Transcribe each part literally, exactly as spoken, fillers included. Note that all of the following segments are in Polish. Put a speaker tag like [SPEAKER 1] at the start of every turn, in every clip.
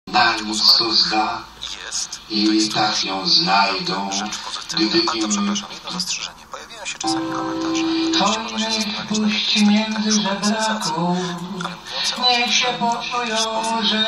[SPEAKER 1] na nic to zda i tak ją znajdą, gdy im...
[SPEAKER 2] Pojawiają się czasami komentarze.
[SPEAKER 3] Hojnych puść między żebraków, niech się poczują, że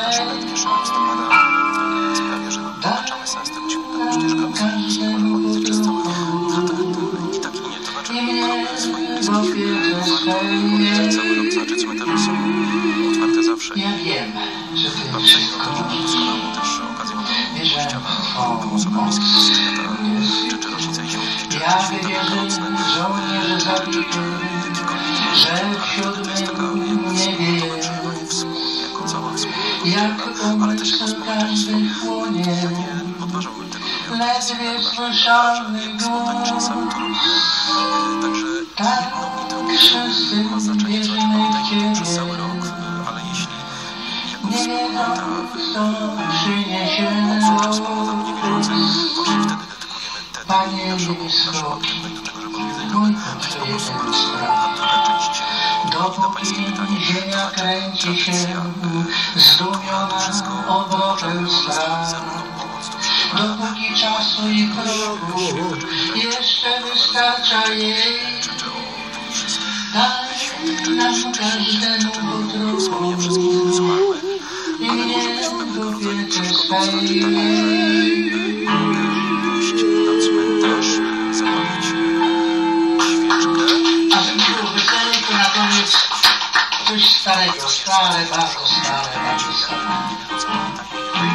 [SPEAKER 2] daj każdemu potrzebę. I tak i nie, to znaczy
[SPEAKER 3] i mnie w opiece
[SPEAKER 2] cały
[SPEAKER 3] swej.
[SPEAKER 2] rok znaczy cmentarze są otwarte zawsze.
[SPEAKER 3] Ja wiem, że ty
[SPEAKER 2] Mam
[SPEAKER 3] wszystko
[SPEAKER 2] doskonałą też okazję do pójścia na osobę bliskie do świata, czy, czy rocznicę i śmierci, czy
[SPEAKER 3] ja
[SPEAKER 2] święta
[SPEAKER 3] wybierzę
[SPEAKER 2] wielkanocne,
[SPEAKER 3] żołnierzy zabity, że w siódmym niebie jest,
[SPEAKER 2] jako cała wspólnota,
[SPEAKER 3] jak
[SPEAKER 2] ale też jako
[SPEAKER 3] umysł
[SPEAKER 2] społeczeństwo.
[SPEAKER 3] każdy chłonie,
[SPEAKER 2] Nie podważałbym tego wymiaru.
[SPEAKER 3] ledwie słyszalny
[SPEAKER 2] Spontanicznie
[SPEAKER 3] głos.
[SPEAKER 2] sami to robimy. Także
[SPEAKER 3] Tak
[SPEAKER 2] jedno i drugie
[SPEAKER 3] wszyscy
[SPEAKER 2] ma znaczenie, co
[SPEAKER 3] wierzymy w
[SPEAKER 2] pamiętajmy przez
[SPEAKER 3] Ciebie.
[SPEAKER 2] cały rok, ale jeśli jako
[SPEAKER 3] Nie wiedzą,
[SPEAKER 2] wspólnota
[SPEAKER 3] kto przyniesie
[SPEAKER 2] odsłucha wspólnota
[SPEAKER 3] znowu.
[SPEAKER 2] niewierzących, właśnie wtedy dedykujemy ten
[SPEAKER 3] Panie
[SPEAKER 2] nasz rok
[SPEAKER 3] blisko,
[SPEAKER 2] aktywność do tego, żeby odwiedzać
[SPEAKER 3] mój
[SPEAKER 2] nowe. To jest po prostu
[SPEAKER 3] jeden
[SPEAKER 2] bardzo
[SPEAKER 3] spraw.
[SPEAKER 2] druga część na
[SPEAKER 3] Dopóki
[SPEAKER 2] pańskie pytanie. To
[SPEAKER 3] ziemia
[SPEAKER 2] znaczy
[SPEAKER 3] kręci się,
[SPEAKER 2] tradycja,
[SPEAKER 3] zdumiona
[SPEAKER 2] wszystko
[SPEAKER 3] obrotem
[SPEAKER 2] możemy
[SPEAKER 3] stan.
[SPEAKER 2] zarówno pomoc tu przebywania,
[SPEAKER 3] Dopóki czasu i progu jeszcze wystarcza jej,
[SPEAKER 2] życzę o tym wszystkim.
[SPEAKER 3] daj nam każdemu po
[SPEAKER 2] Wspomnienia
[SPEAKER 3] trochu
[SPEAKER 2] wszystkich zmarłych,
[SPEAKER 3] i
[SPEAKER 2] ale
[SPEAKER 3] mnie
[SPEAKER 2] może być w pewnego
[SPEAKER 3] w
[SPEAKER 2] rodzaju
[SPEAKER 3] opiece
[SPEAKER 2] przeszkodą, to znaczy taką, że
[SPEAKER 3] swej.
[SPEAKER 2] mogę pójść na cmentarz, zapalić świeczkę.
[SPEAKER 3] A żeby było weselej, to na koniec coś starego, stare, bardzo stare, bardzo stare.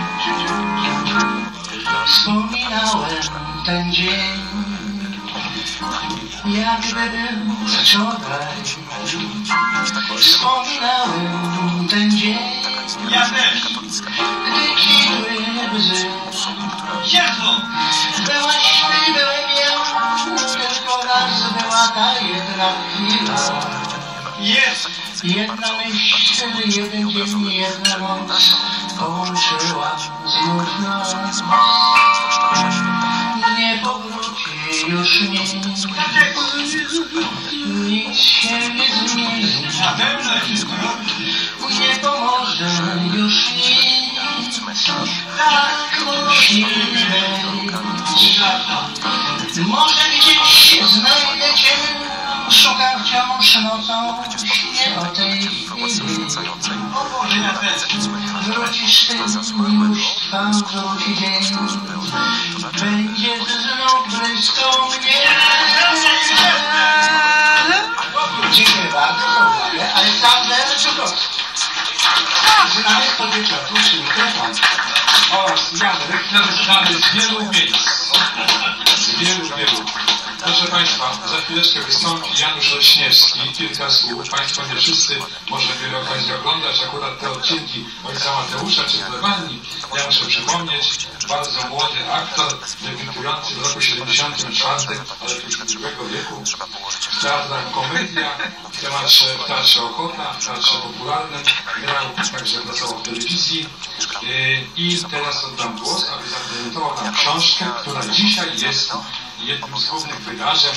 [SPEAKER 3] Wspominałem ten dzień, jakby był wczoraj. Wspominałem ten dzień,
[SPEAKER 4] Ja też.
[SPEAKER 3] gdy kwitły bzy. Byłaś ty, byłem ja, tylko raz była ta jedna chwila.
[SPEAKER 4] Jest!
[SPEAKER 3] Jedna myśl, jeden dzień, jedna noc połączyła znów nas. Nie powróci już nic, nic się nie zmieni.
[SPEAKER 4] Na pewno wszystko
[SPEAKER 3] Nie pomoże już nic, tak musimy być. Może gdzieś znajdę cię, szukam wciąż nocą, śnię o tej chwili.
[SPEAKER 4] O Boże, ja też.
[SPEAKER 3] Wrócisz ty, miłość twa wróci dzień, będziesz znów blisko mnie. Dziękuję bardzo za uwagę. Aleksander Czukowski. Znany po wieczoru przy mikrofon.
[SPEAKER 4] Oraz Janek, znany z wielu miejsc. Z wielu, wielu. Proszę Państwa, za chwileczkę wystąpi Janusz Leśniewski. Kilka słów. Państwo nie wszyscy może mieli okazję oglądać akurat te odcinki ojca Mateusza czy Plebanni. Ja muszę przypomnieć, bardzo młody aktor, debiutujący w roku siedemdziesiątym czwartym, ale już drugiego wieku. W teatrach komedia, w teatrze, w teatrze Ochota, w teatrze popularnym. Grał, także pracował w telewizji. I teraz oddam głos, aby zaprezentował nam książkę, która dzisiaj jest jednym z głównych wydarzeń.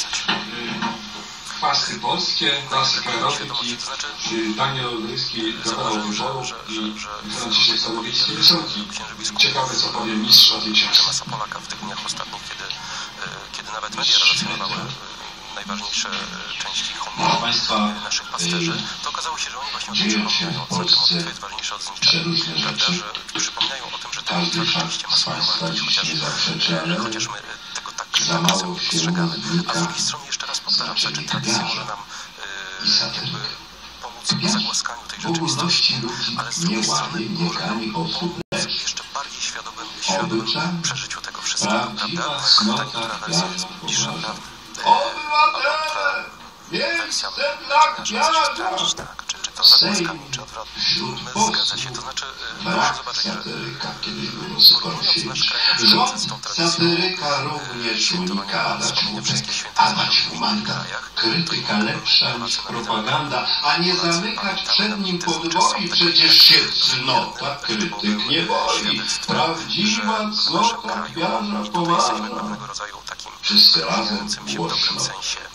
[SPEAKER 4] Chwasty polskie, klasyka erotyki. Daniel Olbryski dokonał wyboru i Franciszek Sołowiecki rysunki. Ciekawe, co powie mistrz o tej książce.
[SPEAKER 2] Masa Polaka w tych dniach ostatnich, kiedy, kiedy nawet media relacjonowały najważniejsze części homilii naszych pasterzy, to okazało się, że oni właśnie o tym przypominają. To znaczy modlitwa jest ważniejsza od zniczenia. Prawda, że przypominają o tym, że ta modlitwa rzeczywiście ma swoją wartość, chociaż, chociaż my tego tak czasem nie postrzegamy. A z drugiej strony jeszcze raz powtarzam, znaczy tradycja może nam e, jakby pomóc w zagłaskaniu tej rzeczywistości, ale z drugiej strony może nam pomóc w jeszcze bardziej świadomym, świadomym przeżyciu tego wszystkiego, prawda? Tak, która wersja jest bliższa prawdy.
[SPEAKER 1] Obywatele! Miejsce dla gwiazda!
[SPEAKER 2] Tak, czy, czy to zagłaskanie, czy odwrotnie. Zgadza się, to znaczy, proszę zobaczyć, że porównując nasz kraj na przykład z tą tradycją
[SPEAKER 1] satyryka również unika człowiek, a dać mu mandat. Krytyka lepsza niż propaganda, a nie zamykać przed nim podwoi, przecież się cnota krytyk nie boi. Prawdziwa cnota gwiazda pomaga. Wszyscy razem głośno.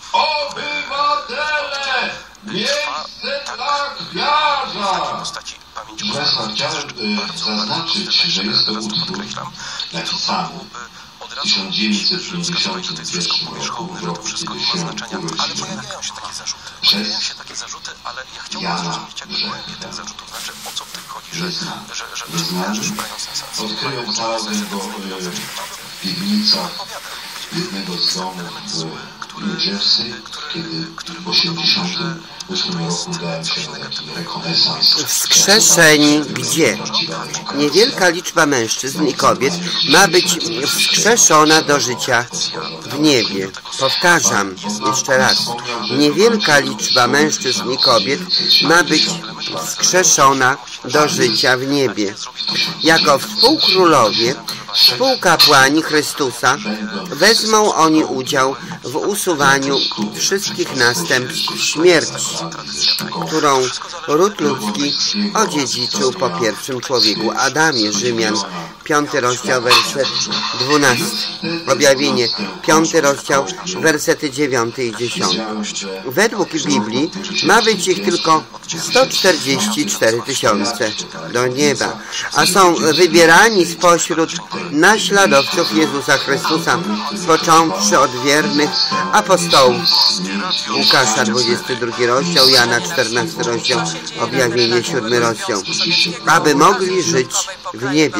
[SPEAKER 1] Obywatele! Miejsce dla gwiazda!
[SPEAKER 2] pamięć
[SPEAKER 1] Proszę Państwa, chciałem y, zaznaczyć, że jest to utwór napisany w tysiąc dziewięćset pięćdziesiątym pierwszym roku, w roku, kiedy się urodziłem,
[SPEAKER 2] ale pojawiają się takie zarzuty. Pojawiają się takie zarzuty, ale ja chciałbym zrozumieć jakby głębię tych zarzutów. Znaczy, o co w tym chodzi, że, że, że, że dziennikarze szukają sensacji.
[SPEAKER 1] Odkryłem znalazłem go w piwnicach jednego z domów w New Jersey, kiedy w tysiąc dziewięćset osiemdziesiątym ósmym roku udałem się na taki rekonesans.
[SPEAKER 5] Wskrzeszeni gdzie? Niewielka liczba mężczyzn i kobiet ma być wskrzeszona do życia w niebie. Powtarzam jeszcze raz. Niewielka liczba mężczyzn i kobiet ma być wskrzeszona do życia w niebie. Jako współkrólowie, współkapłani Chrystusa wezmą oni udział w usuwaniu wszystkich następstw śmierci, którą ród ludzki odziedziczył po pierwszym człowieku Adamie. Rzymian, piąty rozdział, werset dwunasty. Objawienie, piąty rozdział, wersety dziewiąty i dziesiąty. Według Biblii ma być ich tylko sto czterdzieści cztery tysiące do nieba, a są wybierani spośród naśladowców Jezusa Chrystusa, począwszy od wiernych apostołów. Łukasza, dwudziesty drugi rozdział, Jana, czternasty rozdział, Objawienie, siódmy rozdział, aby mogli żyć w niebie.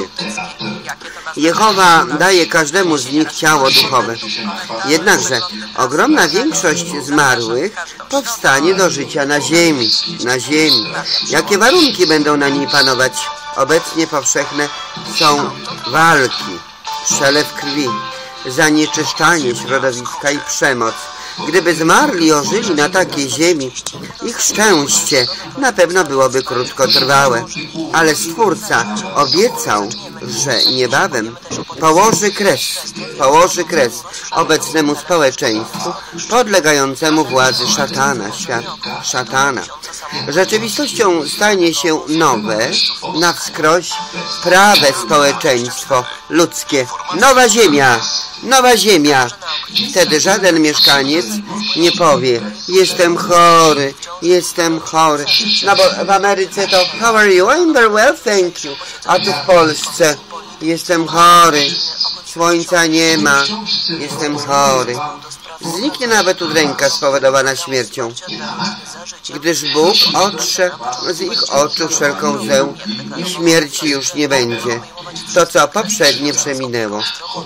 [SPEAKER 5] Jehowa daje każdemu z nich ciało duchowe. Jednakże ogromna większość zmarłych powstanie do życia na ziemi. Na ziemi. Jakie warunki będą na niej panować? Obecnie powszechne są walki, przelew krwi, zanieczyszczanie środowiska i przemoc. Gdyby zmarli ożyli na takiej ziemi, ich szczęście na pewno byłoby krótkotrwałe. Ale Stwórca obiecał, że niebawem położy kres, położy kres obecnemu społeczeństwu podlegającemu władzy szatana, świat szatana. Rzeczywistością stanie się nowe, na wskroś prawe społeczeństwo ludzkie. Nowa ziemia, nowa ziemia. Wtedy żaden mieszkaniec nie powie: jestem chory, jestem chory. No bo w Ameryce to how are you? I'm very well, thank you. A tu w Polsce jestem chory, słońca nie ma, jestem chory. Zniknie nawet udręka spowodowana śmiercią, gdyż Bóg otrze z ich oczu wszelką łzę i śmierci już nie będzie. To, co poprzednie przeminęło.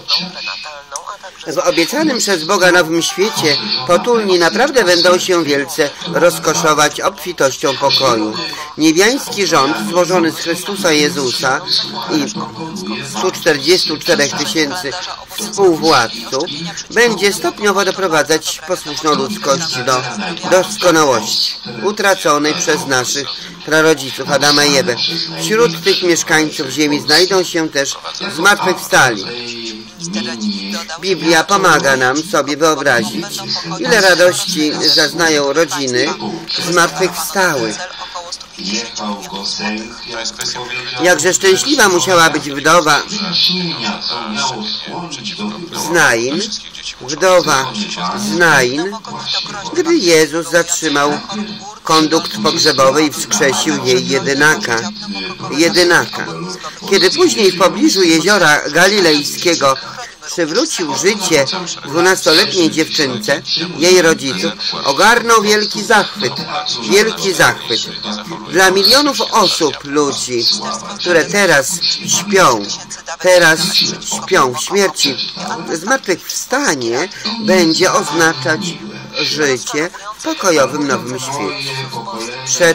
[SPEAKER 5] W obiecanym przez Boga nowym świecie potulni naprawdę będą się wielce rozkoszować obfitością pokoju. Niebiański rząd złożony z Chrystusa Jezusa i stu czterdziestu czterech tysięcy współwładców będzie stopniowo doprowadzać posłuszną ludzkość do doskonałości, utraconej przez naszych prarodziców Adama i Ewę. Wśród tych mieszkańców ziemi znajdą się też zmartwychwstali. Biblia pomaga nam sobie wyobrazić, ile radości zaznają rodziny zmartwychwstałych. Jakże szczęśliwa musiała być wdowa z Nain, wdowa z Nain, gdy Jezus zatrzymał kondukt pogrzebowy i wskrzesił jej jedynaka. Jedynaka. Kiedy później w pobliżu jeziora galilejskiego przywrócił życie dwunastoletniej dziewczynce, jej rodziców, ogarnął wielki zachwyt. Wielki zachwyt. Dla milionów osób, ludzi, które teraz śpią, teraz śpią w śmierci, zmartwychwstanie będzie oznaczać życie w pokojowym nowym świecie. Przed,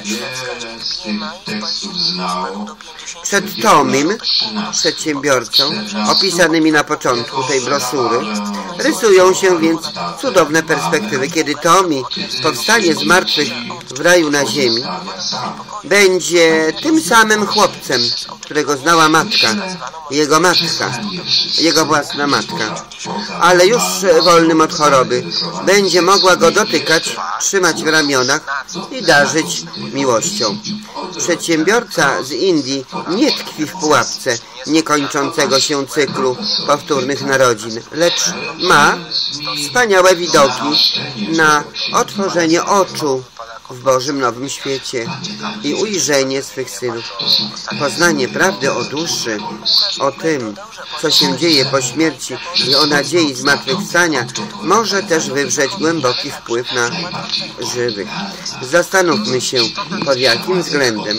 [SPEAKER 5] przed Tomim, przedsiębiorcą, opisanymi na początku tej broszury, rysują się więc cudowne perspektywy. Kiedy Tomi powstanie z martwych w raju na ziemi, będzie tym samym chłopcem, którego znała matka, jego matka, jego własna matka, ale już wolnym od choroby. Będzie mogła go dotykać, trzymać w ramionach i darzyć miłością. Przedsiębiorca z Indii nie tkwi w pułapce niekończącego się cyklu powtórnych narodzin, lecz ma wspaniałe widoki na otworzenie oczu w Bożym Nowym Świecie i ujrzenie swych synów. Poznanie prawdy o duszy, o tym, co się dzieje po śmierci i o nadziei zmartwychwstania może też wywrzeć głęboki wpływ na żywych. Zastanówmy się, pod jakim względem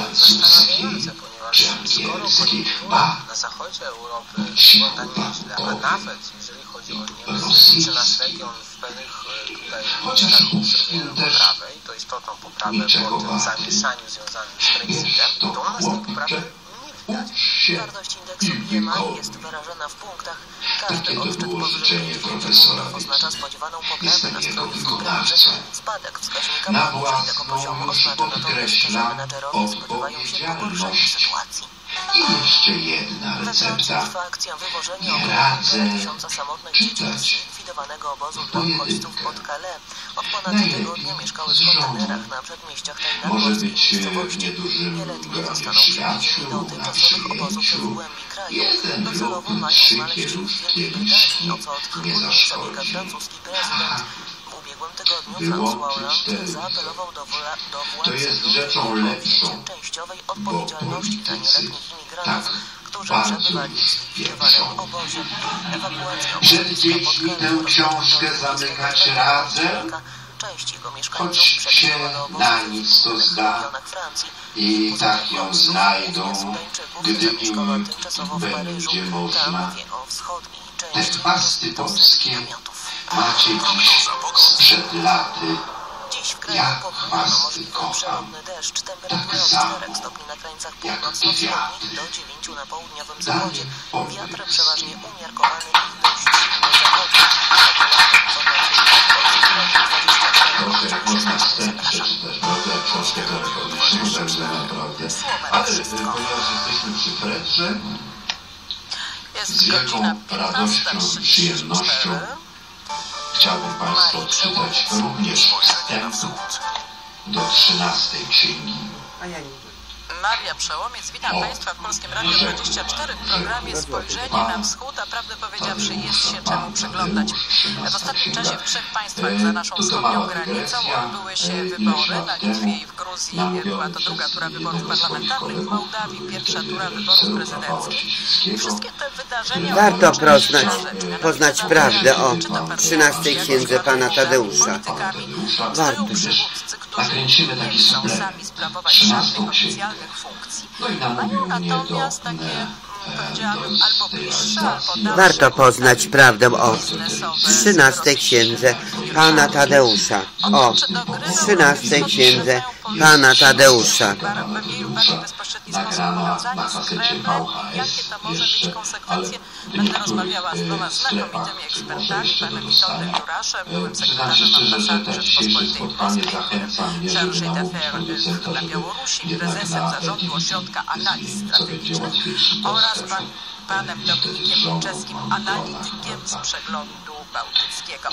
[SPEAKER 2] na zachodzie Europy wygląda nieźle, a nawet jeżeli chodzi o Niemcy czy nasz region w pewnych tutaj obszarach poprawy, i to istotną poprawę po tym zamieszaniu związanym z Brexitem, to u nas tej poprawy nie widać.
[SPEAKER 6] Wartość indeksu B M I jest wyrażona w punktach. Każdy odczyt powyżej pięćdziesięciu punktów oznacza spodziewaną poprawę nastroju w branży. Spadek wskaźnika poniżej tego poziomu oznacza natomiast, że menadżerowie spodziewają się pogorszenia sytuacji.
[SPEAKER 1] I jeszcze jedna
[SPEAKER 6] We Francji
[SPEAKER 1] recepta.
[SPEAKER 6] trwa akcja wywożenia około tysiąca samotnych dzieci z zlikwidowanego obozu dla uchodźców pod Calais. Od ponad tygodnia mieszkały w kontenerach na przedmieściach tej
[SPEAKER 1] Może
[SPEAKER 6] nadmorskiej
[SPEAKER 1] być
[SPEAKER 6] miejscowości.
[SPEAKER 1] niedużym
[SPEAKER 6] Nieletnie
[SPEAKER 1] gronie
[SPEAKER 6] zostaną przewiezieni
[SPEAKER 1] przyjaciół
[SPEAKER 6] do
[SPEAKER 1] na
[SPEAKER 6] tymczasowych obozów w
[SPEAKER 1] przybyciu.
[SPEAKER 6] głębi kraju.
[SPEAKER 1] Jeden
[SPEAKER 6] Docelowo
[SPEAKER 1] lub
[SPEAKER 6] mają
[SPEAKER 1] trzy
[SPEAKER 6] znaleźć się w
[SPEAKER 1] kierunkowskie
[SPEAKER 6] Wielkiej Brytanii, o
[SPEAKER 1] liczki
[SPEAKER 6] co od kilku
[SPEAKER 1] nie
[SPEAKER 6] dni zabiega
[SPEAKER 1] zaszkodzi.
[SPEAKER 6] francuski prezydent. W ubiegłym tygodniu
[SPEAKER 1] Było
[SPEAKER 6] François Hollande
[SPEAKER 1] cztery.
[SPEAKER 6] zaapelował do, wła do władz
[SPEAKER 1] To jest
[SPEAKER 6] ludzkich
[SPEAKER 1] rzeczą
[SPEAKER 6] o
[SPEAKER 1] lepszą,
[SPEAKER 6] wzięcie częściowej odpowiedzialności za
[SPEAKER 1] politycy
[SPEAKER 6] nieletnich imigrantów,
[SPEAKER 1] tak
[SPEAKER 6] którzy
[SPEAKER 1] bardzo
[SPEAKER 6] przebywali w zlikwidowanym
[SPEAKER 1] wiedzą.
[SPEAKER 6] obozie. Ewakuacja
[SPEAKER 1] Przed
[SPEAKER 6] obozu
[SPEAKER 1] dziećmi
[SPEAKER 6] pod
[SPEAKER 1] tę
[SPEAKER 6] Calais
[SPEAKER 1] książkę
[SPEAKER 6] rozpoczęła
[SPEAKER 1] zamykać
[SPEAKER 6] się
[SPEAKER 1] razem,
[SPEAKER 6] Część jego mieszkańców
[SPEAKER 1] choć się
[SPEAKER 6] przebywa do obozów
[SPEAKER 1] na nic to
[SPEAKER 6] w
[SPEAKER 1] zda
[SPEAKER 6] regionach Francji.
[SPEAKER 1] i
[SPEAKER 6] Poza
[SPEAKER 1] tak
[SPEAKER 6] tym
[SPEAKER 1] ją
[SPEAKER 6] uchodźców,
[SPEAKER 1] znajdą,
[SPEAKER 6] głównie Sudańczyków,
[SPEAKER 1] gdy
[SPEAKER 6] zamieszkała
[SPEAKER 1] im
[SPEAKER 6] tymczasowo w Paryżu.
[SPEAKER 1] będzie
[SPEAKER 6] Tam
[SPEAKER 1] można.
[SPEAKER 6] mówię o wschodniej
[SPEAKER 1] Te
[SPEAKER 6] części
[SPEAKER 1] chwasty polskie
[SPEAKER 6] namiotów.
[SPEAKER 1] macie dziś sprzed laty.
[SPEAKER 6] Dziś w kraju
[SPEAKER 1] Jak
[SPEAKER 6] pochmurno,
[SPEAKER 1] chwasty
[SPEAKER 6] możliwy
[SPEAKER 1] kocham.
[SPEAKER 6] przelotny deszcz, temperatura
[SPEAKER 1] Tak
[SPEAKER 6] od
[SPEAKER 1] samo,
[SPEAKER 6] czterech stopni na krańcach
[SPEAKER 1] jak
[SPEAKER 6] północno-wschodnich
[SPEAKER 1] wiatr.
[SPEAKER 6] do dziewięciu na południowym
[SPEAKER 1] Zanim
[SPEAKER 6] zachodzie.
[SPEAKER 1] powrót
[SPEAKER 6] Wiatr przeważnie umiarkowany i dość silny zachodzi.
[SPEAKER 1] Proszę, jak można wstęp przeczytać, prawda? Jak książkę telefoniczną, także naprawdę. Ale e, ponieważ jesteśmy przy Fredrze,
[SPEAKER 6] Jest
[SPEAKER 1] z
[SPEAKER 6] godzina
[SPEAKER 1] wielką radością
[SPEAKER 6] piętnasta
[SPEAKER 1] i przyjemnością
[SPEAKER 6] trzydzieści cztery.
[SPEAKER 1] chciałbym Państwu odczytać również wstęp do trzynastej księgi.
[SPEAKER 7] Maria Przełomiec, witam
[SPEAKER 1] O,
[SPEAKER 7] Państwa w Polskim Radiu dwadzieścia cztery w programie Spojrzenie na Wschód, a prawdę powiedziawszy jest się czemu przyglądać. W ostatnim czasie w trzech państwach za naszą wschodnią granicą odbyły się wybory. Na Litwie i w Gruzji była to druga tura wyborów parlamentarnych, w Mołdawii pierwsza tura wyborów prezydenckich. I wszystkie te wydarzenia
[SPEAKER 5] Warto
[SPEAKER 7] łączą
[SPEAKER 5] poznać,
[SPEAKER 7] jedna rzecz, mianowicie
[SPEAKER 5] poznać
[SPEAKER 7] na
[SPEAKER 5] prawdę o
[SPEAKER 7] czy to partyjni,
[SPEAKER 5] trzynastej
[SPEAKER 7] jak
[SPEAKER 5] księdze
[SPEAKER 7] zgodni
[SPEAKER 5] pana
[SPEAKER 7] z
[SPEAKER 5] Tadeusza.
[SPEAKER 7] politykami,
[SPEAKER 5] Warto.
[SPEAKER 7] stoją przywódcy, którzy
[SPEAKER 1] Nakręcimy
[SPEAKER 7] nie
[SPEAKER 1] taki
[SPEAKER 7] chcą
[SPEAKER 1] suplement.
[SPEAKER 7] sami sprawować
[SPEAKER 1] trzynastą
[SPEAKER 7] żadnych
[SPEAKER 1] księgę.
[SPEAKER 7] oficjalnych funkcji.
[SPEAKER 1] No i
[SPEAKER 7] Mają
[SPEAKER 1] namówił mnie do
[SPEAKER 7] natomiast takie, mm, powiedziałabym, albo bliższe, albo dalsze
[SPEAKER 5] Warto poznać prawdę o trzynastej księdze pana Tadeusza. O trzynastej księdze pana Tadeusza.
[SPEAKER 7] w mniej lub bardziej bezpośredni sposób powiązani z Kremlem i jakie to może mieć konsekwencje. Będę rozmawiała z dwoma znakomitymi ekspertami, panem Witoldem Juraszem, byłym sekretarzem ambasady Rzeczpospolitej w Moskwie, chargé d'affaires na Białorusi, prezesem zarządu Ośrodka Analiz Strategicznych oraz pan, panem Dominikiem Czeskim, analitykiem z przeglądu bałtyckiego.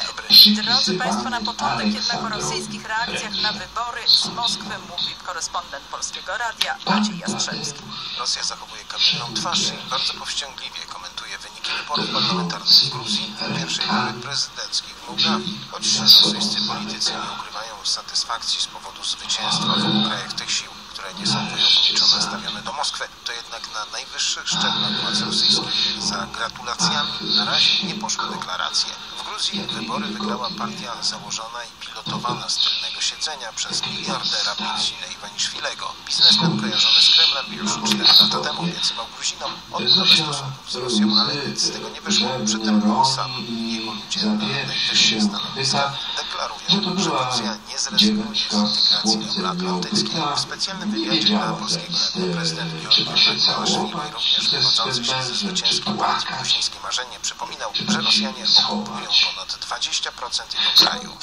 [SPEAKER 7] Drodzy Państwo, na początek jednak o rosyjskich reakcjach na wybory z Moskwy mówi korespondent Polskiego Radia Maciej Jastrzębski.
[SPEAKER 2] Rosja zachowuje kamienną twarz i bardzo powściągliwie komentuje wyniki wyborów parlamentarnych w Gruzji, pierwszej tury prezydenckich w Mołdawii. Choć rosyjscy politycy nie ukrywają satysfakcji z powodu zwycięstwa w obu krajach tych sił, które nie są wojowniczo nastawione do Moskwy, to jednak na najwyższych szczeblach władz rosyjskich za gratulacjami na razie nie poszły deklaracje. W Gruzji wybory wygrała partia założona i pilotowana z tylnego siedzenia przez miliardera Putina Iwaniszwilego. Biznesmen kojarzony z Kremlem już cztery lata temu obiecywał Gruzinom odnowę stosunków z Rosją, ale nic z tego nie wyszło. Przytem on sam i jego ludzie na najwyższych stanowiskach deklarują, że Rosja nie zrezygnuje z integracji euroatlantyckiej. W specjalnym wywiadzie dla Polskiego Radia prezydent Georgi Iwanishvili, również wywodzący się ze zwycięskiej partii gruzińskie marzenie, przypominał, że Rosjanie okupują ponad dwadzieścia procent jego kraju.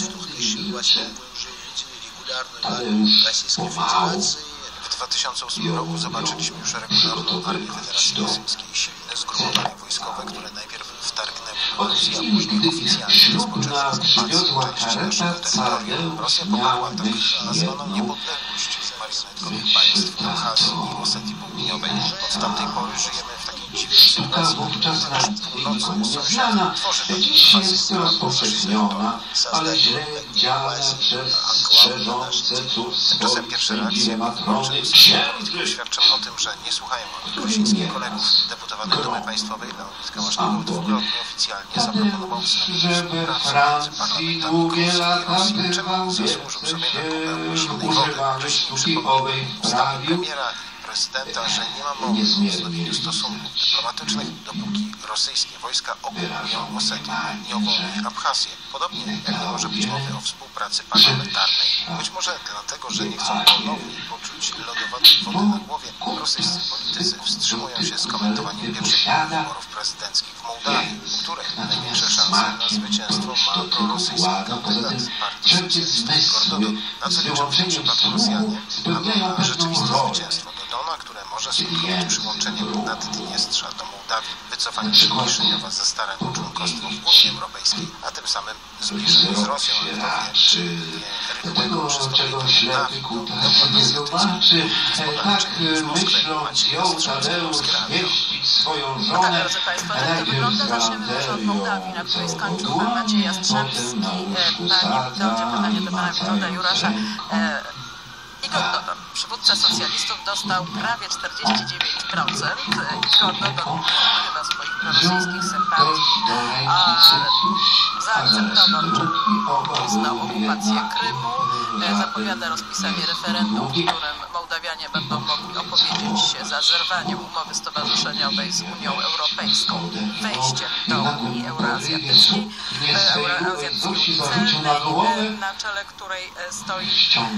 [SPEAKER 2] W dwa tysiące ósmym roku zobaczyliśmy już regularną armię Federacji Rosyjskiej, silne zgrupowanie wojskowe, które najpierw wtargnęły do Gruzji, a później oficjalnie rozpoczęły okupację części naszego terytorium. Rosja poparła tak nazwaną niepodległość marionetkowych państw Abchazji i Osetii Południowej. Od tamtej pory żyjemy w takiej dziwnej sytuacji, że nasz północny sąsiad tworzy takie
[SPEAKER 1] Dziś
[SPEAKER 2] kwasy
[SPEAKER 1] jest rozpowszechniona, ale źle działa przez strzeżące cóż
[SPEAKER 8] Tymczasem pierwsze reakcje
[SPEAKER 1] matrony księży.
[SPEAKER 8] świadczą o tym, że nie słuchają gruzińskich kolegów. Deputowany Dumy Państwowej Leonid Kałaszników dwukrotnie oficjalnie zaproponował
[SPEAKER 1] że we Francji długie lata bywał wielce używany sztuki owej wprawił.
[SPEAKER 8] Premiera i prezydenta, że nie ma mowy o wznowieniu stosunków dyplomatycznych, dopóki rosyjskie wojska okupują Osetię i ogólnie Abchazję. Podobnie jak nie może być mowy o współpracy parlamentarnej. Być może dlatego, że nie chcą ponownie poczuć lodowatej wody na głowie, rosyjscy politycy wstrzymują się z komentowaniem pierwszych wyborów prezydenckich w Mołdawii, w których największe szanse na zwycięstwo ma prorosyjski kandydat partii socjalistów Gordodo. Na co liczą w tym przypadku Rosjanie, aby na rzeczywiste zwycięstwo Dodona, które może skutkować przyłączeniem Naddniestrza do Mołdawii, wycofaniem się Kiszyniowa ze starań o członkostwo w Unii Europejskiej, a tym samym zbliżeniem z Rosją, a kto wie, czy nie rytmowego przystąpienia Mołdawii do Unii Europejskiej.
[SPEAKER 1] Tak myśląc ją Tadeusz wieścić swoją żonę,
[SPEAKER 7] Tak, drodzy Państwo, tak to wygląda. Zaczniemy może od Mołdawii, na której skończył pan Maciej Jastrzębski. Panie Witoldzie, pytanie do pana Witolda Jurasza. Igor Dodon, przywódca socjalistów, dostał prawie czterdzieści dziewięć procent. Igor Dodon ukrywa swoich prorosyjskich sympatii, a zaakceptował, czy uznał okupację Krymu, zapowiada rozpisanie referendum, w którym Mołdawianie będą mogli opowiedzieć się za zerwaniem umowy stowarzyszeniowej z Unią Europejską, wejściem do Unii Euroazjatyckiej, Euroazjatyckiej celnej, na czele której stoi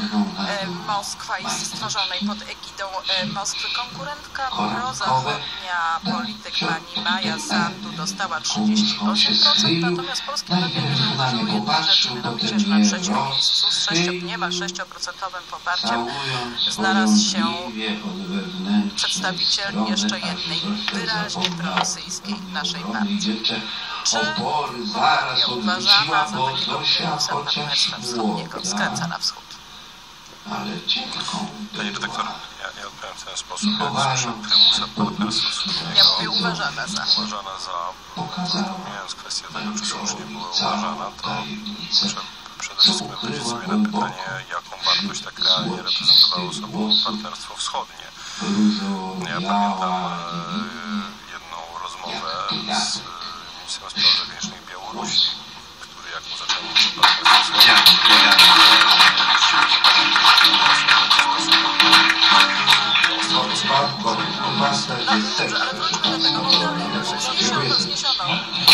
[SPEAKER 7] Moskwa i stworzonej pod egidą Moskwy. Konkurentka prozachodnia, polityk pani Maja Sandu dostała trzydzieści osiem procent, natomiast polskie media nie zauważyły jednej rzeczy, mianowicie, że na trzecim miejscu z sześciu, niemal sześcioprocentowym poparciem znalazł się przedstawiciel jeszcze jednej wyraźnie prorosyjskiej naszej partii. Czy Mołdawia uważana za takiego prymusa partnerstwa wschodniego skręca na wschód?
[SPEAKER 2] Panie redaktor, ja, ja odpowiem w ten sposób. Ja słyszę prymusa partnerstwa wschodniego.
[SPEAKER 7] Ja mówię uważana za.
[SPEAKER 2] Uważana za, pomijając kwestię tego, czy słusznie była uważana, to prze, przede wszystkim odpowiedzieć sobie na pytanie, jaką wartość tak realnie reprezentowało sobą partnerstwo wschodnie. Ja pamiętam jedną rozmowę z ministrem spraw zagranicznych Białorusi, który jak mu zaczęło partnerstwo wschodnie,
[SPEAKER 7] Ale wróćmy do tego Mołdawii. Zniesiono, zniesiono.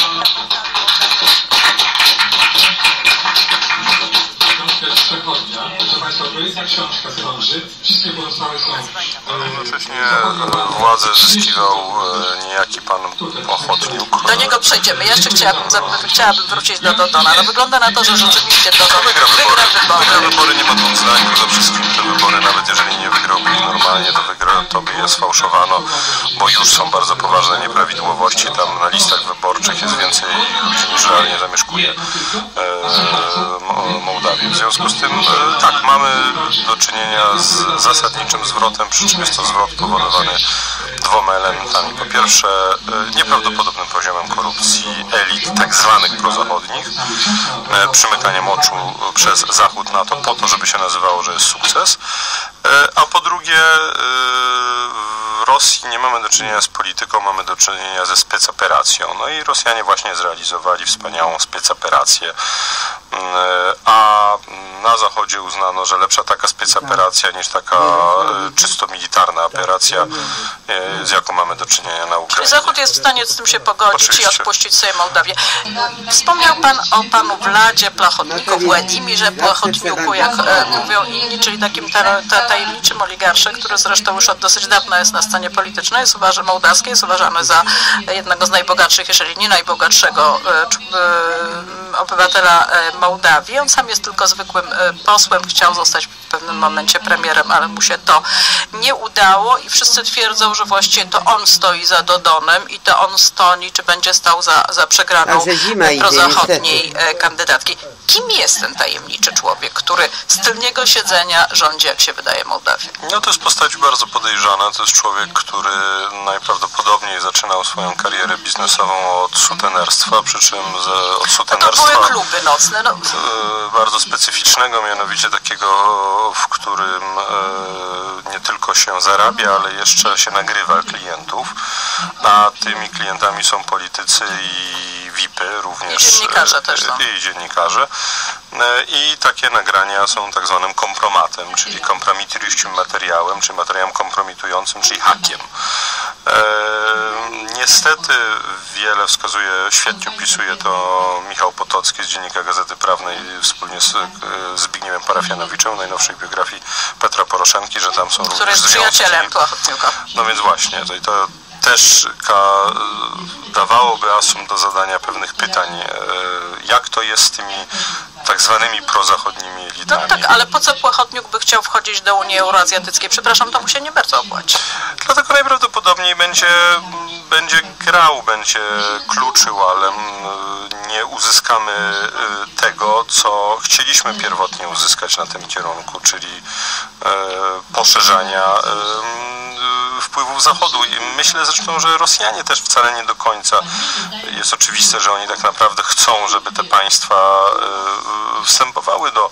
[SPEAKER 4] Książka jest przechodnia. Proszę Państwa, to jest jak książka krąży. Wszystkie pozostałe są...
[SPEAKER 2] Jednocześnie władzę zyskiwał niejaki pan Ochotniuk.
[SPEAKER 7] Do niego przejdziemy. Jeszcze chciałabym, chciałabym wrócić do Dodona. No wygląda na to, że rzeczywiście Dodon
[SPEAKER 2] wygra wybory.
[SPEAKER 7] wygra
[SPEAKER 2] Wygra
[SPEAKER 7] wybory.
[SPEAKER 2] wybory, nie ma dwóch zdań. Przede wszystkim te wybory, nawet jeżeli nie wygrałby ich normalnie, to wygra, to by je sfałszowano, bo już są bardzo poważne nieprawidłowości. Tam na listach wyborczych jest więcej ludzi niż realnie zamieszkuje e, Mołdawię. W związku z tym e, tak, mamy do czynienia z zasadniczym zwrotem, przy czym jest to zwrot powodowany dwoma elementami. Po pierwsze, e, nieprawdopodobnym poziomem korupcji elit tak zwanych prozachodnich, e, przymykanie oczu przez Zachód na to po to, żeby się nazywało, że jest sukces, e, a po drugie e, w Rosji nie mamy do czynienia z polityką, mamy do czynienia ze specoperacją. No i Rosjanie właśnie zrealizowali wspaniałą specoperację, a na Zachodzie uznano, że lepsza taka specoperacja niż taka czysto militarna operacja, z jaką mamy do czynienia na Ukrainie.
[SPEAKER 7] Czyli Zachód jest w stanie z tym się pogodzić
[SPEAKER 2] Oczywiście.
[SPEAKER 7] i odpuścić sobie Mołdawię. Wspomniał Pan o Panu Władzie Plachotniku, Władimirze Plachotniuku, jak e, mówią inni, czyli takim ta, ta, tajemniczym oligarsze, który zresztą już od dosyć dawna jest na scenie politycznej, jest uważany mołdawski, jest uważany za jednego z najbogatszych, jeżeli nie najbogatszego e, e, obywatela e, Mołdawii. On sam jest tylko zwykłym e, posłem, chciał zostać w pewnym momencie premierem, ale mu się to nie udało i wszyscy twierdzą, że właściwie to on stoi za Dodonem i to on stoi, czy będzie stał za, za przegraną prozachodniej kandydatki. Kim jest ten tajemniczy człowiek, który z tylnego siedzenia rządzi, jak się wydaje, Mołdawię?
[SPEAKER 2] No to jest postać bardzo podejrzana. To jest człowiek, który najprawdopodobniej zaczynał swoją karierę biznesową od sutenerstwa, przy czym z, od sutenerstwa...
[SPEAKER 7] były kluby nocne. No.
[SPEAKER 2] Bardzo specyficznego, mianowicie takiego, w którym nie tylko się zarabia, ale jeszcze się nagrywa klientów, a tymi klientami są politycy i V I P-y również.
[SPEAKER 7] I dziennikarze też są.
[SPEAKER 2] I dziennikarze. I takie nagrania są tak zwanym kompromatem, czyli kompromitujściowym materiałem, czy materiałem kompromitującym, czyli hakiem. E, niestety wiele wskazuje, świetnie opisuje to Michał Potocki z Dziennika Gazety Prawnej wspólnie z Zbigniewem Parafianowiczem w najnowszej biografii Petra Poroszenki, że tam są
[SPEAKER 7] Który
[SPEAKER 2] również
[SPEAKER 7] jest przyjacielem Płachotniuka.
[SPEAKER 2] No więc właśnie, to, to też ka, dawałoby asum do zadania pewnych pytań, jak to jest z tymi tak zwanymi prozachodnimi elitami.
[SPEAKER 7] No tak, ale po co Płachotniuk by chciał wchodzić do Unii Euroazjatyckiej? Przepraszam, to mu się nie bardzo opłaci.
[SPEAKER 2] Dlatego najprawdopodobniej będzie, będzie grał, będzie kluczył, ale nie uzyskamy tego, co chcieliśmy pierwotnie uzyskać na tym kierunku, czyli poszerzania wpływów Zachodu. I myślę zresztą, że Rosjanie też wcale nie do końca. Jest oczywiste, że oni tak naprawdę chcą, żeby te państwa wstępowały do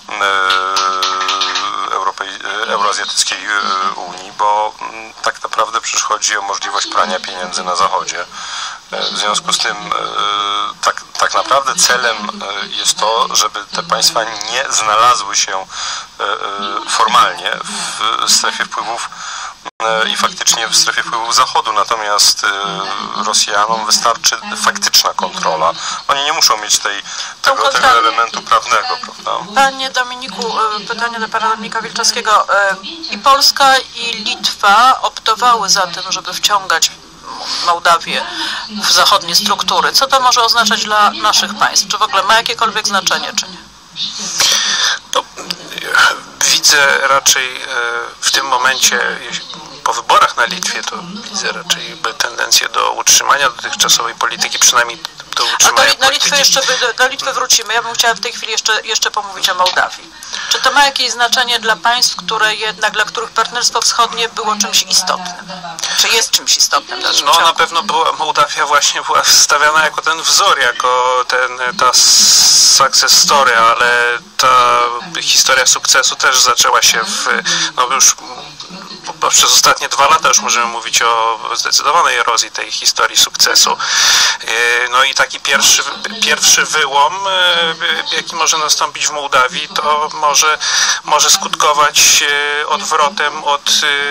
[SPEAKER 2] Europej, Euroazjatyckiej Unii, bo tak naprawdę przecież chodzi o możliwość prania pieniędzy na Zachodzie. W związku z tym tak, tak naprawdę celem jest to, żeby te państwa nie znalazły się formalnie w strefie wpływów i faktycznie w strefie wpływów Zachodu, natomiast Rosjanom wystarczy faktyczna kontrola. Oni nie muszą mieć tej, tego, tego elementu prawnego, prawda?
[SPEAKER 7] Panie Dominiku, pytanie do pana Dominika Wilczewskiego. I Polska, i Litwa optowały za tym, żeby wciągać Mołdawię w zachodnie struktury. Co to może oznaczać dla naszych państw? Czy w ogóle ma jakiekolwiek znaczenie, czy nie?
[SPEAKER 9] No, widzę raczej w tym momencie, po wyborach na Litwie, to widzę raczej tendencję do utrzymania dotychczasowej polityki, przynajmniej do utrzymania
[SPEAKER 7] A do, na, Litwę jeszcze, do, do Litwy wrócimy. Ja bym chciała w tej chwili jeszcze, jeszcze pomówić o Mołdawii. Czy to ma jakieś znaczenie dla państw, które jednak, dla których partnerstwo wschodnie było czymś istotnym? Czy jest czymś istotnym?
[SPEAKER 9] No ciągu? Na pewno była, Mołdawia właśnie była stawiana jako ten wzór, jako ten, ta success story, ale ta historia sukcesu też zaczęła się w, no już przez ostatnie dwa lata już możemy mówić o zdecydowanej erozji tej historii sukcesu. No i taki pierwszy, pierwszy wyłom, jaki może nastąpić w Mołdawii, to może, może skutkować odwrotem od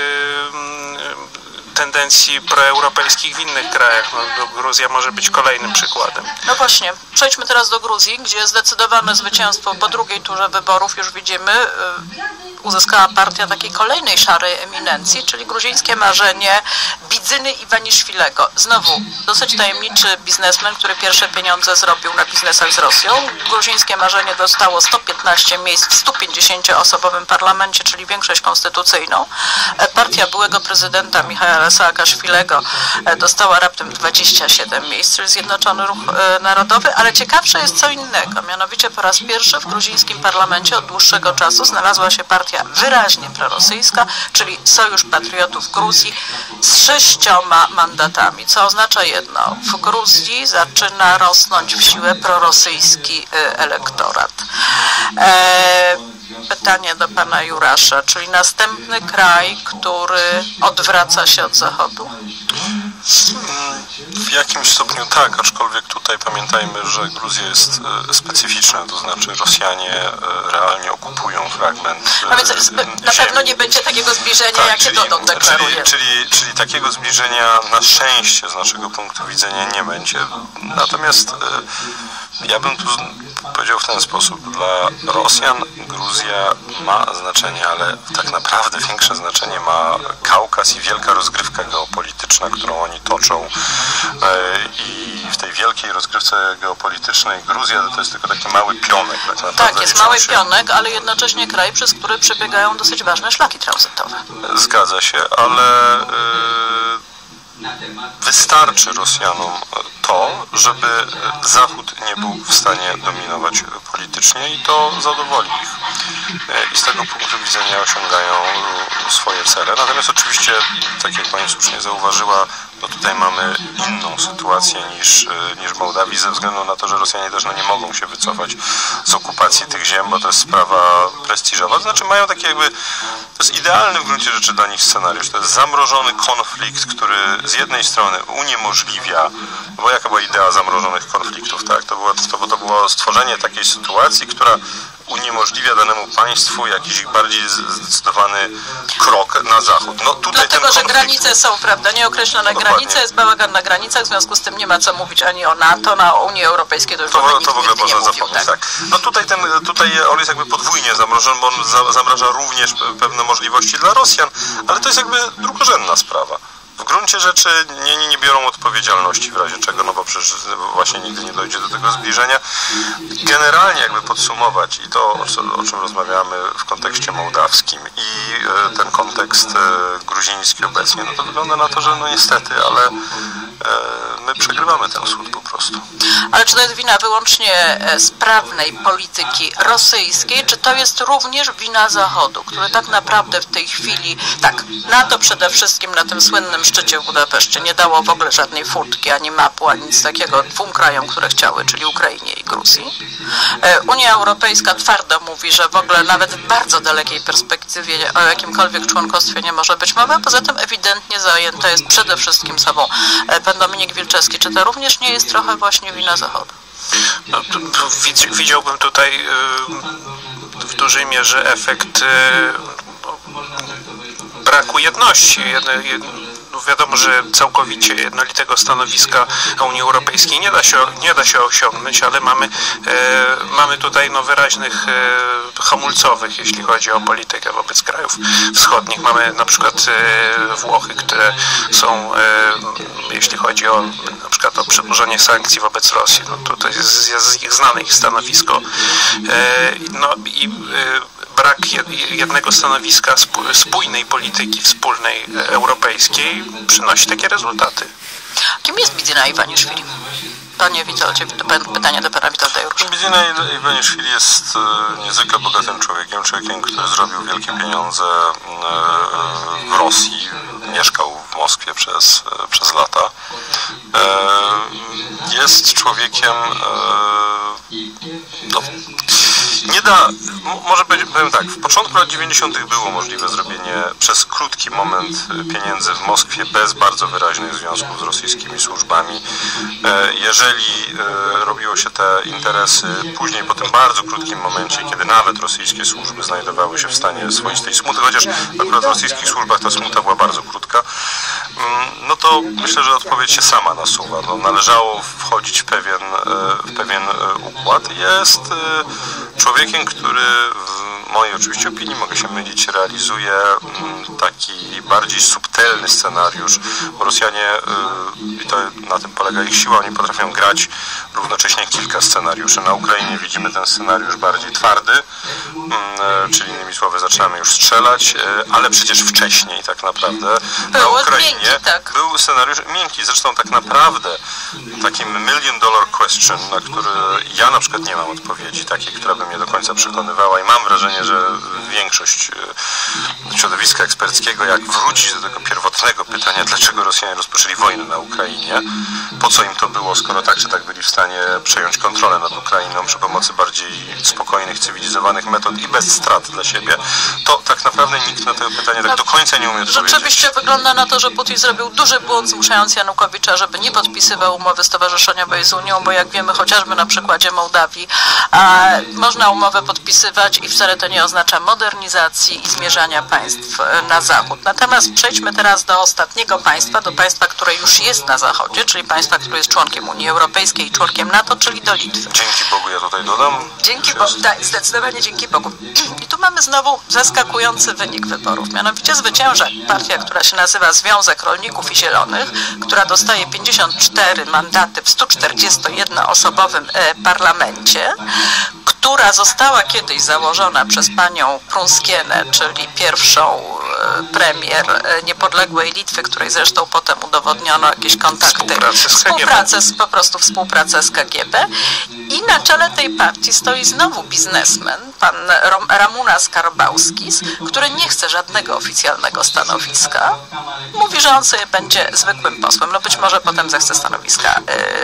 [SPEAKER 9] tendencji proeuropejskich w innych krajach. No, Gruzja może być kolejnym przykładem.
[SPEAKER 7] No właśnie, przejdźmy teraz do Gruzji, gdzie zdecydowane zwycięstwo po drugiej turze wyborów, już widzimy, uzyskała partia takiej kolejnej szarej eminencji, czyli gruzińskie marzenie Bidzyny Iwaniszwilego. Znowu dosyć tajemniczy biznesmen, który pierwsze pieniądze zrobił na biznesach z Rosją. Gruzińskie marzenie dostało sto piętnaście miejsc w stu pięćdziesięcioosobowym parlamencie, czyli większość konstytucyjną. Partia byłego prezydenta Michała Saakaszwilego dostała raptem dwadzieścia siedem miejsc, czyli Zjednoczony Ruch Narodowy, ale ciekawsze jest co innego. Mianowicie po raz pierwszy w gruzińskim parlamencie od dłuższego czasu znalazła się partia wyraźnie prorosyjska, czyli Sojusz Patriotów Gruzji z sześcioma mandatami, co oznacza jedno. W Gruzji zaczyna rosnąć w siłę prorosyjski elektorat. E, pytanie do pana Jurasza, czyli następny kraj, który odwraca się od Zachodu?
[SPEAKER 2] W jakimś stopniu tak, aczkolwiek tutaj pamiętajmy, że Gruzja jest specyficzna, to znaczy Rosjanie realnie okupują fragment
[SPEAKER 7] A więc na
[SPEAKER 2] ziemi.
[SPEAKER 7] pewno nie będzie takiego zbliżenia,
[SPEAKER 2] tak,
[SPEAKER 7] jakie
[SPEAKER 2] czyli,
[SPEAKER 7] dotąd deklaruje.
[SPEAKER 2] Czyli, czyli, czyli takiego zbliżenia na szczęście z naszego punktu widzenia nie będzie. Natomiast ja bym tu powiedział w ten sposób, dla Rosjan Gruzja ma znaczenie, ale tak naprawdę większe znaczenie ma Kaukaz i wielka rozgrywka geopolityczna, którą oni toczą. I w tej wielkiej rozgrywce geopolitycznej Gruzja to jest tylko taki mały pionek. Tak, naprawdę
[SPEAKER 7] tak jest mały się... pionek, ale jednocześnie kraj, przez który przebiegają dosyć ważne szlaki tranzytowe.
[SPEAKER 2] Zgadza się, ale yy, wystarczy Rosjanom to, żeby Zachód nie był w stanie dominować politycznie i to zadowoli ich. I z tego punktu widzenia osiągają swoje cele. Natomiast oczywiście, tak jak pani słusznie zauważyła,
[SPEAKER 10] bo tutaj mamy inną sytuację niż, niż w Mołdawii, ze względu na to, że Rosjanie też no, nie mogą się wycofać z okupacji tych ziem, bo to jest sprawa prestiżowa. To znaczy mają taki jakby, to jest idealny w gruncie rzeczy dla nich scenariusz. To jest zamrożony konflikt, który z jednej strony uniemożliwia, bo jaka była idea zamrożonych konfliktów, tak? To było, to, to było stworzenie takiej sytuacji, która uniemożliwia danemu państwu jakiś bardziej zdecydowany krok na zachód. No, tutaj
[SPEAKER 7] Dlatego,
[SPEAKER 10] ten
[SPEAKER 7] że
[SPEAKER 10] konflikt...
[SPEAKER 7] granice są, prawda, nieokreślone
[SPEAKER 10] Dokładnie.
[SPEAKER 7] granice, jest bałagan na granicach, w związku z tym nie ma co mówić ani o NATO, na Unii Europejskiej, to już
[SPEAKER 10] To,
[SPEAKER 7] w ogóle
[SPEAKER 10] to w ogóle
[SPEAKER 7] nikt nie
[SPEAKER 10] można
[SPEAKER 7] mówił,
[SPEAKER 10] zapomnieć,
[SPEAKER 7] tak.
[SPEAKER 10] tak. No tutaj, ten, tutaj on jest jakby podwójnie zamrożony, bo on za, zamraża również pewne możliwości dla Rosjan, ale to jest jakby drugorzędna sprawa. W gruncie rzeczy nie, nie, nie biorą odpowiedzialności w razie czego, no bo przecież właśnie nigdy nie dojdzie do tego zbliżenia. Generalnie jakby podsumować i to, o, co, o czym rozmawiamy w kontekście mołdawskim i e, ten kontekst e, gruziński obecnie, no to wygląda na to, że no niestety, ale e, my przegrywamy ten wschód po prostu.
[SPEAKER 7] Ale czy to jest wina wyłącznie sprawnej polityki rosyjskiej, czy to jest również wina Zachodu, który tak naprawdę w tej chwili, tak, NATO przede wszystkim na tym słynnym szczycie w Budapeszcie nie dało w ogóle żadnej furtki, ani mapu, ani nic takiego dwóm krajom, które chciały, czyli Ukrainie i Gruzji. Unia Europejska twardo mówi, że w ogóle nawet w bardzo dalekiej perspektywie o jakimkolwiek członkostwie nie może być mowy, poza tym ewidentnie zajęta jest przede wszystkim sobą. Pan Dominik Wilczewski, czy to również nie jest trochę właśnie wina Zachodu?
[SPEAKER 9] No, to, to widziałbym tutaj w dużej mierze efekt braku jedności. Jedne, jedne, no wiadomo, że całkowicie jednolitego stanowiska Unii Europejskiej nie da się, nie da się osiągnąć, ale mamy, e, mamy tutaj no, wyraźnych e, hamulcowych, jeśli chodzi o politykę wobec krajów wschodnich. Mamy na przykład e, Włochy, które są, e, jeśli chodzi o na przykład o przedłużenie sankcji wobec Rosji, no tutaj jest, jest ich znane ich stanowisko. E, no i e, brak jednego stanowiska, spójnej polityki wspólnej europejskiej przynosi takie rezultaty.
[SPEAKER 7] Kim jest Bidzina Iwaniszwili? Panie Witoldzie, pytanie do pana Witolda Jurusza.
[SPEAKER 10] Bidzina Iwaniszwili jest niezwykle bogatym człowiekiem, człowiekiem, który zrobił wielkie pieniądze w Rosji, mieszkał w Moskwie przez, przez lata. Jest człowiekiem, no, nie da, może powiem tak, w początku lat dziewięćdziesiątych było możliwe zrobienie przez krótki moment pieniędzy w Moskwie bez bardzo wyraźnych związków z rosyjskimi służbami. Jeżeli robiło się te interesy później, po tym bardzo krótkim momencie, kiedy nawet rosyjskie służby znajdowały się w stanie swoistej smuty, chociaż akurat w rosyjskich służbach ta smuta była bardzo krótka, no to myślę, że odpowiedź się sama nasuwa. No, należało wchodzić w pewien, w pewien układ. Jest człowiekiem, który w mojej oczywiście opinii, mogę się mylić, realizuje taki bardziej subtelny scenariusz, bo Rosjanie, i to na tym polega ich siła, oni potrafią grać równocześnie kilka scenariuszy. Na Ukrainie widzimy ten scenariusz bardziej twardy, czyli innymi słowy zaczynamy już strzelać, ale przecież wcześniej tak naprawdę na Ukrainie był scenariusz miękki. Zresztą tak naprawdę takim million dollar question, na który ja na przykład nie mam odpowiedzi takiej, która by mnie do końca przekonywała i mam wrażenie, że większość środowiska eksperckiego, jak wrócić do tego pierwotnego pytania, dlaczego Rosjanie rozpoczęli wojnę na Ukrainie, po co im to było, skoro tak czy tak byli w stanie przejąć kontrolę nad Ukrainą przy pomocy bardziej spokojnych, cywilizowanych metod i bez strat dla siebie, to tak naprawdę nikt na to pytanie tak do końca nie umie odpowiedzieć.
[SPEAKER 7] Rzeczywiście wygląda na to, że Putin zrobił duży błąd, zmuszając Janukowicza, żeby nie podpisywał umowy stowarzyszeniowej z Unią, bo jak wiemy chociażby na przykładzie Mołdawii, a, można umowę podpisywać i wcale to nie oznacza modernizacji i zmierzania państw na zachód. Natomiast przejdźmy teraz do ostatniego państwa, do państwa, które już jest na zachodzie, czyli państwa, które jest członkiem Unii Europejskiej i członkiem NATO, czyli do Litwy.
[SPEAKER 10] Dzięki Bogu, ja tutaj dodam.
[SPEAKER 7] Dzięki Bogu, tak, zdecydowanie dzięki Bogu. I tu mamy znowu zaskakujący wynik wyborów. Mianowicie zwycięża partia, która się nazywa Związek Rolników i Zielonych, która dostaje pięćdziesiąt cztery mandaty w stu czterdziestojednoosobowym parlamencie, która została kiedyś założona przez panią Prunskienę, czyli pierwszą premier niepodległej Litwy, której zresztą potem udowodniono jakieś kontakty, współpracę z, po prostu współpracę z K G B. I na czele tej partii stoi znowu biznesmen, pan Ramūnas Karbauskis, który nie chce żadnego oficjalnego stanowiska. Mówi, że on sobie będzie zwykłym posłem, no być może potem zechce stanowiska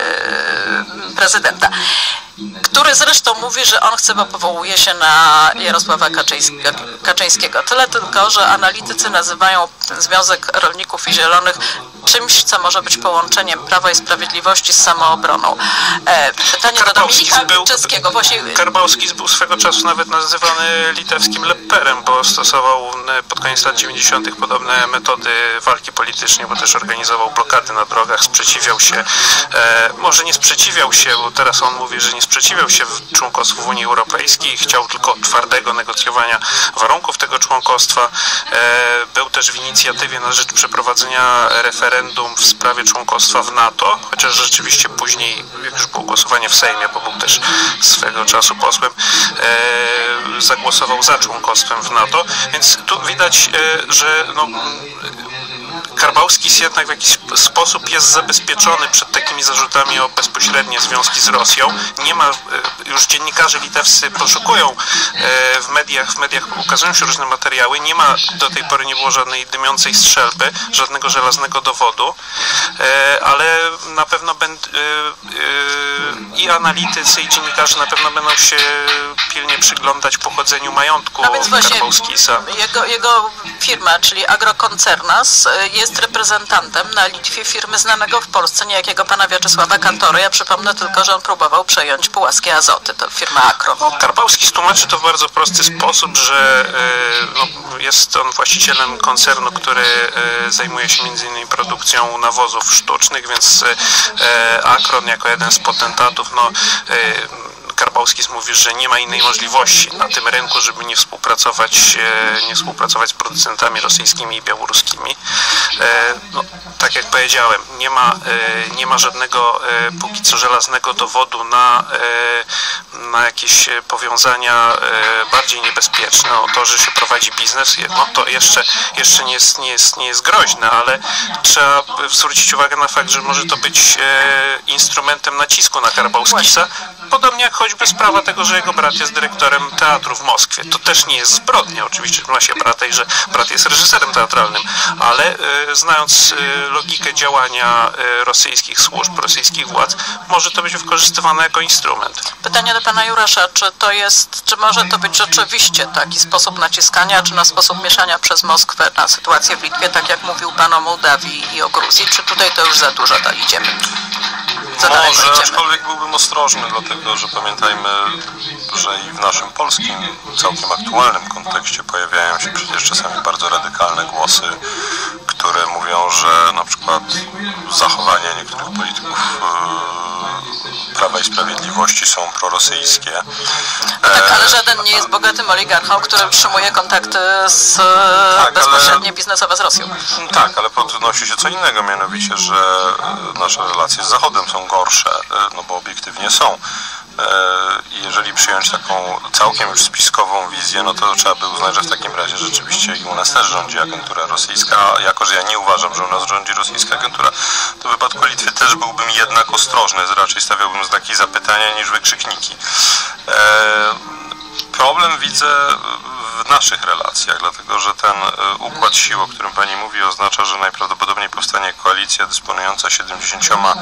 [SPEAKER 7] yy, prezydenta, który zresztą mówi, że on chce, bo powołuje się na Jarosława Kaczyńskiego. Kaczyńskiego. Tyle tylko, że analitycy nazywają Związek Rolników i Zielonych czymś, co może być połączeniem Prawa i Sprawiedliwości z samoobroną. E, pytanie do Dominika Czeskiego. Właśnie...
[SPEAKER 9] Karbauskis był swego czasu nawet nazywany litewskim Lepperem, bo stosował pod koniec lat dziewięćdziesiątych podobne metody walki politycznej, bo też organizował blokady na drogach, sprzeciwiał się, e, może nie sprzeciwiał się, bo teraz on mówi, że nie sprzeciwiał się w członkostwu w Unii Europejskiej, chciał tylko twardego negocjowania warunków tego członkostwa. E, był też w inicjatywie na rzecz przeprowadzenia referendum w sprawie członkostwa w NATO, chociaż rzeczywiście później, jak już było głosowanie w Sejmie, bo był też swego czasu posłem, e, zagłosował za członkostwem w NATO, więc tu widać, e, że no, Karbauskis jednak w jakiś sposób jest zabezpieczony przed takimi zarzutami o bezpośrednie związki z Rosją. Nie ma, już dziennikarze litewscy poszukują w mediach, w mediach ukazują się różne materiały. Nie ma, do tej pory nie było żadnej dymiącej strzelby, żadnego żelaznego dowodu, ale na pewno będ, i analitycy, i dziennikarze na pewno będą się pilnie przyglądać pochodzeniu majątku
[SPEAKER 7] no więc właśnie
[SPEAKER 9] Karbauskisa.
[SPEAKER 7] Jego, jego firma, czyli Agrokoncernas, jest reprezentantem na Litwie firmy znanego w Polsce niejakiego pana Wiaczesława Kantory. Ja przypomnę tylko, że on próbował przejąć Puławskie Azoty, to firma Akron.
[SPEAKER 9] No, Karbauskis tłumaczy to w bardzo prosty sposób, że no, jest on właścicielem koncernu, który zajmuje się między innymi produkcją nawozów sztucznych, więc Akron jako jeden z potentatów, no Karbauskis mówi, że nie ma innej możliwości na tym rynku, żeby nie współpracować, nie współpracować z producentami rosyjskimi i białoruskimi. No, tak jak powiedziałem, nie ma, nie ma żadnego póki co żelaznego dowodu na, na jakieś powiązania bardziej niebezpieczne. No, to, że się prowadzi biznes, no, to jeszcze, jeszcze nie, jest, nie, jest, nie jest groźne, ale trzeba zwrócić uwagę na fakt, że może to być instrumentem nacisku na Karbauskisa, podobnie jak choćby sprawa tego, że jego brat jest dyrektorem teatru w Moskwie. To też nie jest zbrodnia, oczywiście, że ma się brata i że brat jest reżyserem teatralnym, ale e, znając e, logikę działania e, rosyjskich służb, rosyjskich władz, może to być wykorzystywane jako instrument.
[SPEAKER 7] Pytanie do pana Jurasza, czy to jest, czy może to być rzeczywiście taki sposób naciskania, czy na sposób mieszania przez Moskwę na sytuację w Litwie, tak jak mówił pan o Mołdawii i o Gruzji, czy tutaj to już za dużo to idziemy? Za daleko
[SPEAKER 10] Może,
[SPEAKER 7] idziemy?
[SPEAKER 10] aczkolwiek byłbym ostrożny, dlatego że pamiętajmy, że i w naszym polskim, całkiem aktualnym kontekście pojawiają się przecież czasami bardzo radykalne głosy, które mówią, że na przykład zachowania niektórych polityków e, Prawa i Sprawiedliwości są prorosyjskie.
[SPEAKER 7] No tak, ale żaden nie jest bogatym oligarchą, który utrzymuje kontakty z,
[SPEAKER 10] tak,
[SPEAKER 7] bezpośrednio
[SPEAKER 10] ale,
[SPEAKER 7] biznesowe z Rosją.
[SPEAKER 10] Tak, ale podnosi się co innego, mianowicie, że nasze relacje z Zachodem są gorsze, no bo obiektywnie są. I jeżeli przyjąć taką całkiem już spiskową wizję, no to trzeba by uznać, że w takim razie rzeczywiście i u nas też rządzi agentura rosyjska, a jako że ja nie uważam, że u nas rządzi rosyjska agentura, to w wypadku Litwy też byłbym jednak ostrożny, raczej stawiałbym znaki zapytania niż wykrzykniki. Problem widzę w naszych relacjach, dlatego że ten układ sił, o którym pani mówi, oznacza, że najprawdopodobniej powstanie koalicja dysponująca siedemdziesięcioma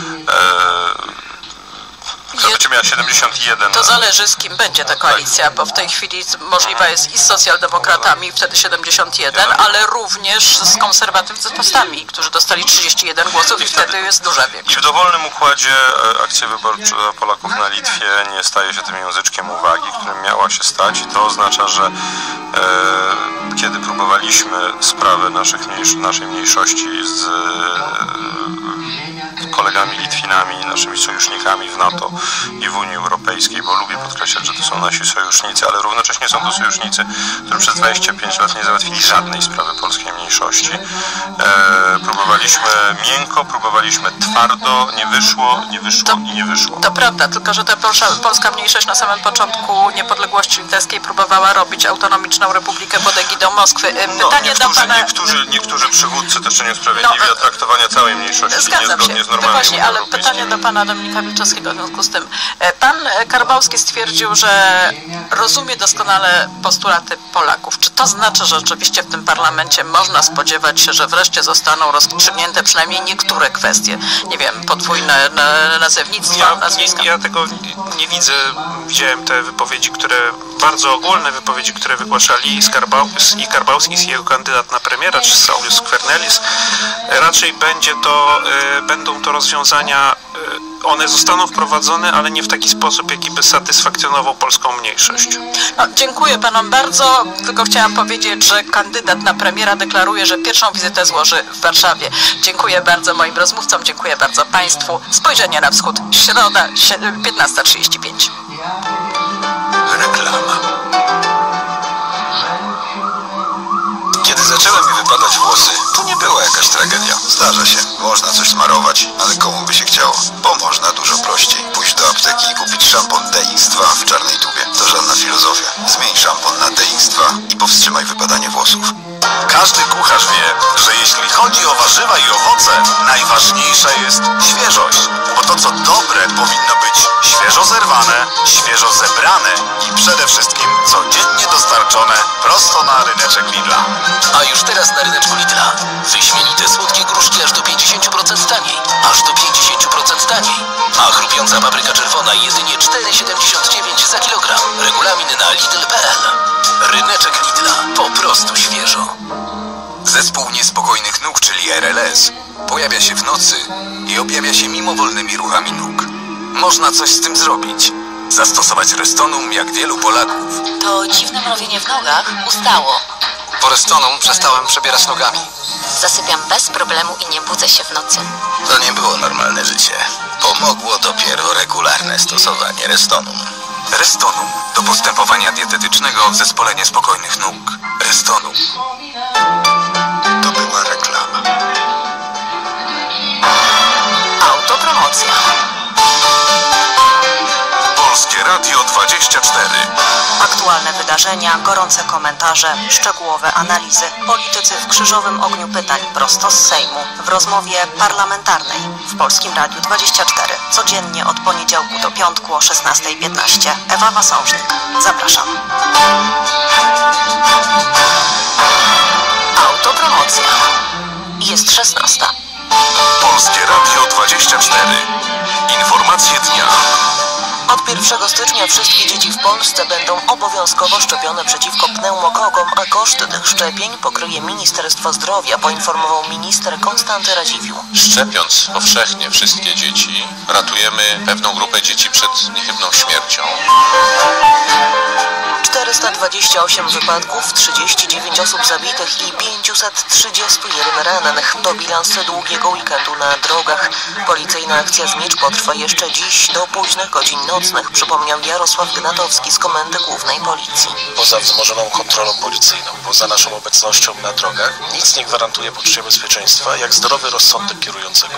[SPEAKER 10] która będzie miała siedemdziesiąt jeden.
[SPEAKER 7] To zależy, z kim będzie ta koalicja, bo w tej chwili możliwa jest i z socjaldemokratami, wtedy siedemdziesiąt jeden, ale również z konserwatystami, którzy dostali trzydzieści jeden głosów i wtedy jest duża większość.
[SPEAKER 10] I w dowolnym układzie akcja wyborcza Polaków na Litwie nie staje się tym języczkiem uwagi, którym miała się stać, i to oznacza, że e, kiedy próbowaliśmy sprawę naszych mniejsz naszej mniejszości z e, kolegami Litwinami, naszymi sojusznikami w NATO i w Unii Europejskiej, bo lubię podkreślać, że to są nasi sojusznicy, ale równocześnie są to sojusznicy, którzy przez dwadzieścia pięć lat nie załatwili żadnej sprawy polskiej mniejszości. E, próbowaliśmy miękko, próbowaliśmy twardo, nie wyszło, nie wyszło
[SPEAKER 7] to,
[SPEAKER 10] i nie wyszło.
[SPEAKER 7] To prawda, tylko że ta polsza, polska mniejszość na samym początku niepodległości litewskiej próbowała robić autonomiczną republikę pod egidą Moskwy. Pytanie
[SPEAKER 10] no, niektórzy,
[SPEAKER 7] do pana...
[SPEAKER 10] niektórzy, niektórzy przywódcy też nie usprawiedliwia no, traktowania całej mniejszości
[SPEAKER 7] zgadzam
[SPEAKER 10] niezgodnie
[SPEAKER 7] się.
[SPEAKER 10] z normalnymi.
[SPEAKER 7] No właśnie, ale pytanie do pana Dominika Wilczewskiego w związku z tym. Pan Karbałski stwierdził, że rozumie doskonale postulaty Polaków. Czy to znaczy, że rzeczywiście w tym parlamencie można spodziewać się, że wreszcie zostaną rozstrzygnięte przynajmniej niektóre kwestie? Nie wiem, podwójne nazewnictwo,
[SPEAKER 9] ja,
[SPEAKER 7] nazwiska.
[SPEAKER 9] Ja tego nie widzę. Widziałem te wypowiedzi, które, bardzo ogólne wypowiedzi, które wygłaszali i Karbałski, i jego kandydat na premiera, czy Saulius Skvernelis. Raczej będzie to, będą to rozwiązania, one zostaną wprowadzone, ale nie w taki sposób, jaki by satysfakcjonował polską mniejszość.
[SPEAKER 7] No, dziękuję panom bardzo, tylko chciałam powiedzieć, że kandydat na premiera deklaruje, że pierwszą wizytę złoży w Warszawie. Dziękuję bardzo moim rozmówcom, dziękuję bardzo państwu. Spojrzenie na wschód, środa, piętnasta trzydzieści pięć.
[SPEAKER 11] Reklama. Kiedy zaczęły mi wypadać włosy, to nie była jakaś tragedia. Zdarza się, można coś smarować, ale komu by się chciało? Bo można dużo prościej. Pójść do apteki i kupić szampon D X dwa w czarnej tubie. To żadna filozofia. Zmień szampon na D X dwa i powstrzymaj wypadanie włosów. Każdy kucharz wie, że jeśli chodzi o warzywa i owoce, najważniejsza jest świeżość. Bo to, co dobre, powinno być świeżo zerwane, świeżo zebrane i przede wszystkim codziennie dostarczone prosto na ryneczek Lidla.
[SPEAKER 12] A już teraz na ryneczku Lidla wyśmienite słodkie gruszki aż do pięćdziesiąt procent taniej. Aż do pięćdziesiąt procent taniej. A chrupiąca papryka czerwona jedynie cztery siedemdziesiąt dziewięć za kilogram. Regulamin na lidl kropka p l. Ryneczek Lidla. Po prostu świeżo.
[SPEAKER 11] Zespół niespokojnych nóg, czyli R L S, pojawia się w nocy i objawia się mimowolnymi ruchami nóg. Można coś z tym zrobić. Zastosować Restonum jak wielu Polaków.
[SPEAKER 6] To dziwne mrowienie w nogach ustało.
[SPEAKER 11] Po Restonum przestałem przebierać nogami.
[SPEAKER 6] Zasypiam bez problemu i nie budzę się w nocy.
[SPEAKER 11] To nie było normalne życie. Pomogło dopiero regularne stosowanie Restonum. Restonum do postępowania dietetycznego w zespole niespokojnych nóg. Restonum. To była reklama.
[SPEAKER 6] Autopromocja.
[SPEAKER 11] Polskie Radio dwadzieścia cztery.
[SPEAKER 13] Aktualne wydarzenia, gorące komentarze, szczegółowe analizy. Politycy w krzyżowym ogniu pytań prosto z Sejmu w rozmowie parlamentarnej w Polskim Radiu dwadzieścia cztery. Codziennie od poniedziałku do piątku o szesnasta piętnaście. Ewa Wasążnik. Zapraszam.
[SPEAKER 6] Autopromocja. Jest szesnasta.
[SPEAKER 11] Polskie Radio dwadzieścia cztery. Informacje dnia.
[SPEAKER 13] Od pierwszego stycznia wszystkie dzieci w Polsce będą obowiązkowo szczepione przeciwko pneumokokom, a koszty tych szczepień pokryje Ministerstwo Zdrowia, poinformował minister Konstanty Radziwiłł.
[SPEAKER 14] Szczepiąc powszechnie wszystkie dzieci, ratujemy pewną grupę dzieci przed niechybną śmiercią.
[SPEAKER 13] czterysta dwadzieścia osiem wypadków, trzydzieści dziewięć osób zabitych i pięćset trzydzieści jeden rannych. To bilans długiego weekendu na drogach. Policyjna akcja Zmiecz potrwa jeszcze dziś do późnych godzin nocnych, przypomniał Jarosław Gnatowski z Komendy Głównej Policji.
[SPEAKER 15] Poza wzmożoną kontrolą policyjną, poza naszą obecnością na drogach, nic nie gwarantuje poczucia bezpieczeństwa, jak zdrowy rozsądek kierującego.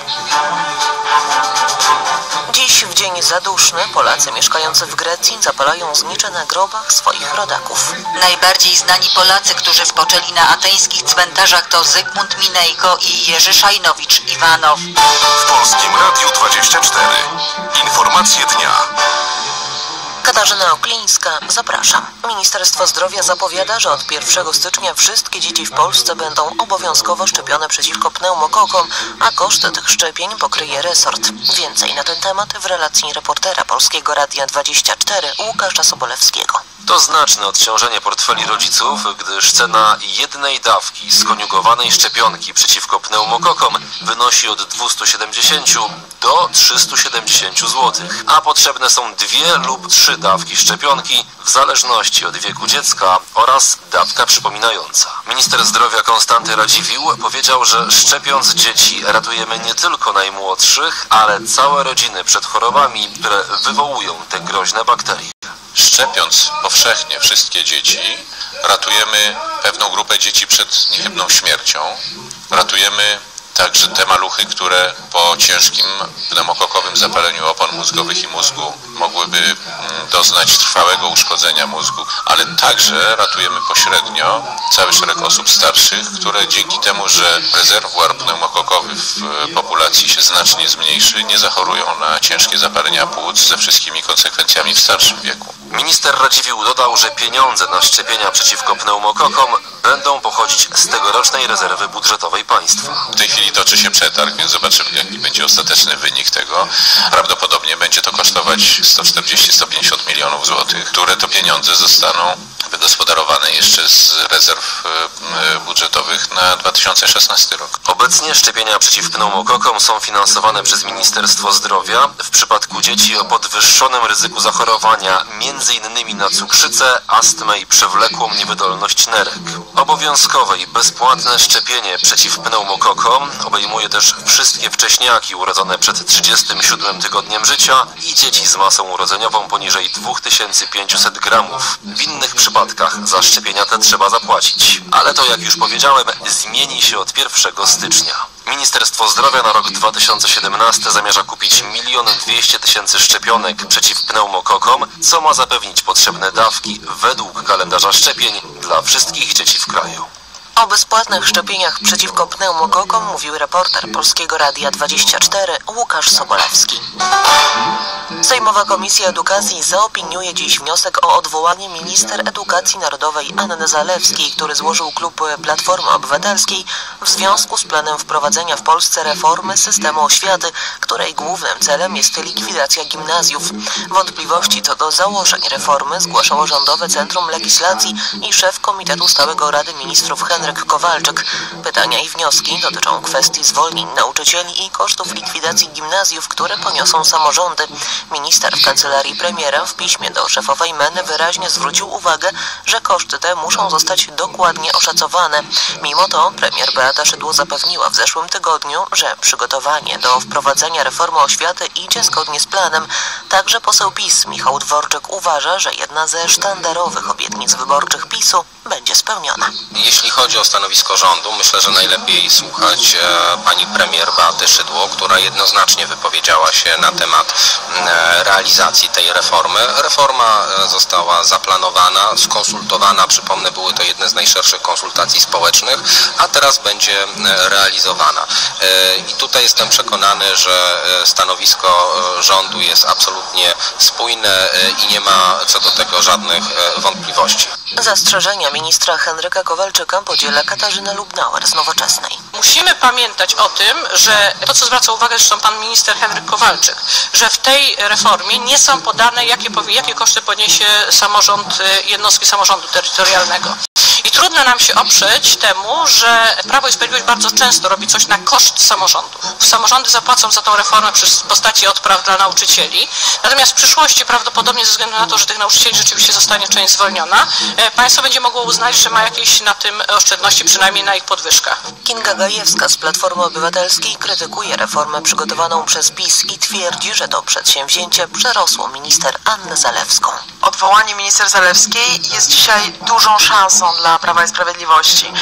[SPEAKER 13] Dziś w dzień zaduszny Polacy mieszkający w Grecji zapalają znicze na grobach swoich rodaków.
[SPEAKER 16] Najbardziej znani Polacy, którzy spoczęli na ateńskich cmentarzach, to Zygmunt Minejko i Jerzy Szajnowicz-Iwanow.
[SPEAKER 11] W Polskim Radiu dwadzieścia cztery. Informacje dnia.
[SPEAKER 13] Katarzyna Oklińska, zapraszam. Ministerstwo Zdrowia zapowiada, że od pierwszego stycznia wszystkie dzieci w Polsce będą obowiązkowo szczepione przeciwko pneumokokom, a koszty tych szczepień pokryje resort. Więcej na ten temat w relacji reportera Polskiego Radia dwadzieścia cztery Łukasza Sobolewskiego.
[SPEAKER 12] To znaczne odciążenie portfeli rodziców, gdyż cena jednej dawki skoniugowanej szczepionki przeciwko pneumokokom wynosi od dwustu siedemdziesięciu do trzystu siedemdziesięciu złotych, a potrzebne są dwie lub trzy dawki szczepionki w zależności od wieku dziecka oraz dawka przypominająca. Minister zdrowia Konstanty Radziwiłł powiedział, że szczepiąc dzieci ratujemy nie tylko najmłodszych, ale całe rodziny przed chorobami, które wywołują te groźne bakterie.
[SPEAKER 14] Szczepiąc powszechnie wszystkie dzieci, ratujemy pewną grupę dzieci przed niechybną śmiercią. Ratujemy także te maluchy, które po ciężkim pneumokokowym zapaleniu opon mózgowych i mózgu mogłyby doznać trwałego uszkodzenia mózgu, ale także ratujemy pośrednio cały szereg osób starszych, które dzięki temu, że rezerwuar pneumokokowy w populacji się znacznie zmniejszy, nie zachorują na ciężkie zapalenia płuc ze wszystkimi konsekwencjami w starszym wieku.
[SPEAKER 12] Minister Radziwiłł dodał, że pieniądze na szczepienia przeciwko pneumokokom będą pochodzić z tegorocznej rezerwy budżetowej państwa.
[SPEAKER 14] W tej chwili toczy się przetarg, więc zobaczymy, jaki będzie ostateczny wynik tego. Prawdopodobnie będzie to kosztować sto czterdzieści do stu pięćdziesięciu milionów złotych, które to pieniądze zostaną wygospodarowane jeszcze z rezerw budżetowych na dwa tysiące szesnasty rok.
[SPEAKER 12] Obecnie szczepienia przeciw pneumokokom są finansowane przez Ministerstwo Zdrowia. W przypadku dzieci o podwyższonym ryzyku zachorowania między innymi na cukrzycę, astmę i przewlekłą niewydolność nerek. Obowiązkowe i bezpłatne szczepienie przeciw pneumokokom obejmuje też wszystkie wcześniaki urodzone przed trzydziestym siódmym tygodniem życia i dzieci z masą urodzeniową poniżej dwa tysiące pięćset gramów. W innych przypadkach za szczepienia te trzeba zapłacić. Ale to, jak już powiedziałem, zmieni się od pierwszego stycznia. Ministerstwo Zdrowia na rok dwa tysiące siedemnasty zamierza kupić milion dwieście tysięcy szczepionek przeciw pneumokokom, co ma zapewnić potrzebne dawki według kalendarza szczepień dla wszystkich dzieci w kraju.
[SPEAKER 13] O bezpłatnych szczepieniach przeciwko pneumokokom mówił reporter Polskiego Radia dwadzieścia cztery Łukasz Sobolewski. Sejmowa Komisja Edukacji zaopiniuje dziś wniosek o odwołanie minister edukacji narodowej Anny Zalewskiej, który złożył klub Platformy Obywatelskiej w związku z planem wprowadzenia w Polsce reformy systemu oświaty, której głównym celem jest likwidacja gimnazjów. Wątpliwości co do założeń reformy zgłaszało Rządowe Centrum Legislacji i szef Komitetu Stałego Rady Ministrów Henryk Kowalczyk. Pytania i wnioski dotyczą kwestii zwolnień nauczycieli i kosztów likwidacji gimnazjów, które poniosą samorządy. Minister w kancelarii premiera w piśmie do szefowej M E N wyraźnie zwrócił uwagę, że koszty te muszą zostać dokładnie oszacowane. Mimo to premier Beata Szydło zapewniła w zeszłym tygodniu, że przygotowanie do wprowadzenia reformy oświaty idzie zgodnie z planem. Także poseł PiS Michał Dworczyk uważa, że jedna ze sztandarowych obietnic wyborczych PiSu będzie spełniona.
[SPEAKER 17] Jeśli chodzi o stanowisko rządu, myślę, że najlepiej słuchać e, pani premier Beaty Szydło, która jednoznacznie wypowiedziała się na temat e, realizacji tej reformy. Reforma e, została zaplanowana, skonsultowana, przypomnę, były to jedne z najszerszych konsultacji społecznych, a teraz będzie e, realizowana. E, I tutaj jestem przekonany, że e, stanowisko e, rządu jest absolutnie spójne e, i nie ma co do tego żadnych e, wątpliwości.
[SPEAKER 13] Zastrzeżenia ministra Henryka Kowalczyka podziela Katarzyna Lubnauer z Nowoczesnej.
[SPEAKER 18] Musimy pamiętać o tym, że to, co zwraca uwagę zresztą pan minister Henryk Kowalczyk, że w tej reformie nie są podane, jakie, jakie koszty poniesie samorząd, jednostki samorządu terytorialnego. I trudno nam się oprzeć temu, że Prawo i Sprawiedliwość bardzo często robi coś na koszt samorządów. Samorządy zapłacą za tą reformę w postaci odpraw dla nauczycieli, natomiast w przyszłości prawdopodobnie ze względu na to, że tych nauczycieli rzeczywiście zostanie część zwolniona, państwo będzie mogło uznać, że ma jakieś na tym oszczędności, przynajmniej na ich podwyżkach.
[SPEAKER 13] Kinga Gajewska z Platformy Obywatelskiej krytykuje reformę przygotowaną przez PiS i twierdzi, że to przedsięwzięcie przerosło minister Annę Zalewską.
[SPEAKER 19] Odwołanie minister Zalewskiej jest dzisiaj dużą szansą dla Prawa i Sprawiedliwości,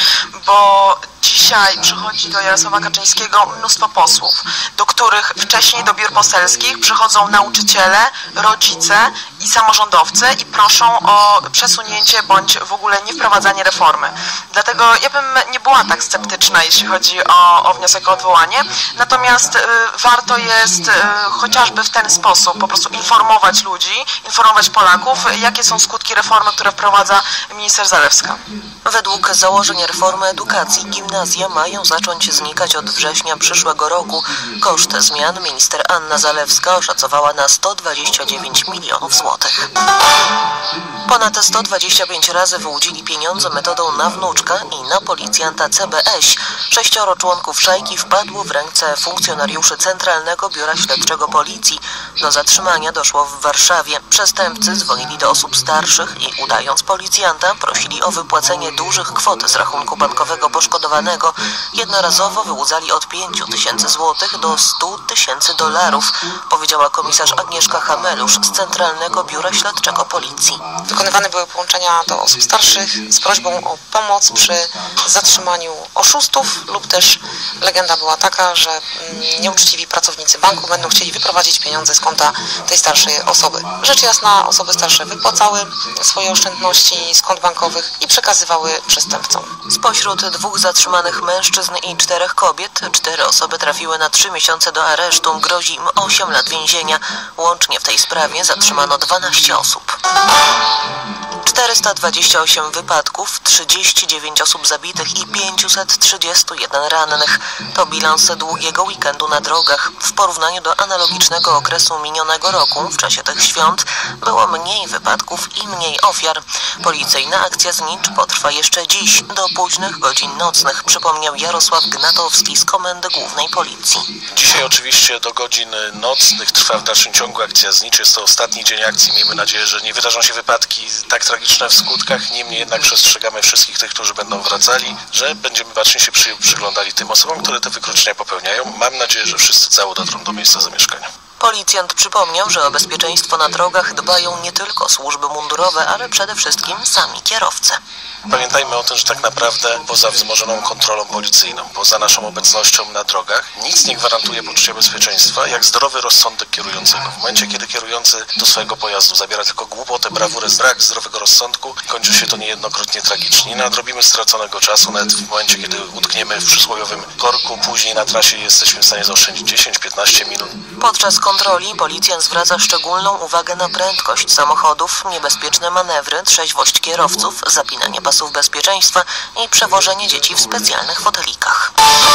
[SPEAKER 19] bo dzisiaj przychodzi do Jarosława Kaczyńskiego mnóstwo posłów, do których wcześniej do biur poselskich przychodzą nauczyciele, rodzice i samorządowcy i proszą o przesunięcie bądź w ogóle nie wprowadzanie reformy. Dlatego ja bym nie była tak sceptyczna, jeśli chodzi o, o wniosek o odwołanie, natomiast y, warto jest y, chociażby w ten sposób po prostu informować ludzi, informować Polaków, jakie są skutki reformy, które wprowadza minister Zalewska.
[SPEAKER 13] Według założeń reformy edukacji gimnazjum
[SPEAKER 6] gimnazja mają zacząć znikać od września przyszłego roku. Koszt zmian minister Anna Zalewska oszacowała na sto dwadzieścia dziewięć milionów złotych. Ponad sto dwadzieścia pięć razy wyłudzili pieniądze metodą na wnuczka i na policjanta C B S. Sześcioro członków szajki wpadło w ręce funkcjonariuszy Centralnego Biura Śledczego Policji. Do zatrzymania doszło w Warszawie. Przestępcy dzwonili do osób starszych i udając policjanta prosili o wypłacenie dużych kwot z rachunku bankowego poszkodowanego. Jednorazowo wyłudzali od pięciu tysięcy złotych do stu tysięcy dolarów, powiedziała komisarz Agnieszka Hamelusz z Centralnego Biura Śledczego Policji.
[SPEAKER 20] Wykonywane były połączenia do osób starszych z prośbą o pomoc przy zatrzymaniu oszustów lub też legenda była taka, że nieuczciwi pracownicy banku będą chcieli wyprowadzić pieniądze z konta tej starszej osoby. Rzecz jasna, osoby starsze wypłacały swoje oszczędności z kont bankowych i przekazywały przestępcom.
[SPEAKER 6] Spośród dwóch zatrzymanych mężczyzn i czterech kobiet, cztery osoby trafiły na trzy miesiące do aresztu. Grozi im osiem lat więzienia. Łącznie w tej sprawie zatrzymano dwanaście osób. czterysta dwadzieścia osiem wypadków, trzydzieści dziewięć osób zabitych i pięćset trzydzieści jeden rannych. To bilans długiego weekendu na drogach. W porównaniu do analogicznego okresu minionego roku, w czasie tych świąt, było mniej wypadków i mniej ofiar. Policyjna akcja Znicz potrwa jeszcze dziś, do późnych godzin nocnych, przypomniał Jarosław Gnatowski z Komendy Głównej Policji.
[SPEAKER 15] Dzisiaj oczywiście do godzin nocnych trwa w dalszym ciągu akcja Znicz. Jest to ostatni dzień akcji. Miejmy nadzieję, że nie wydarzą się wypadki tak tragiczne w skutkach. Niemniej jednak przestrzegamy wszystkich tych, którzy będą wracali, że będziemy bacznie się przy, przyglądali tym osobom, które te wykroczenia popełniają. Mam nadzieję, że wszyscy cało dotrą do miejsca zamieszkania.
[SPEAKER 6] Policjant przypomniał, że o bezpieczeństwo na drogach dbają nie tylko służby mundurowe, ale przede wszystkim sami kierowcy.
[SPEAKER 15] Pamiętajmy o tym, że tak naprawdę poza wzmożoną kontrolą policyjną, poza naszą obecnością na drogach, nic nie gwarantuje poczucia bezpieczeństwa, jak zdrowy rozsądek kierującego. W momencie, kiedy kierujący do swojego pojazdu zabiera tylko głupotę, brawurę, brak zdrowego rozsądku, kończy się to niejednokrotnie tragicznie. Nie nadrobimy straconego czasu, nawet w momencie, kiedy utkniemy w przysłowiowym korku, później na trasie jesteśmy w stanie zaoszczędzić dziesięć piętnaście minut.
[SPEAKER 6] Podczas kontroli policjant zwraca szczególną uwagę na prędkość samochodów, niebezpieczne manewry, trzeźwość kierowców, zapinanie pasów bezpieczeństwa i przewożenie dzieci w specjalnych fotelikach.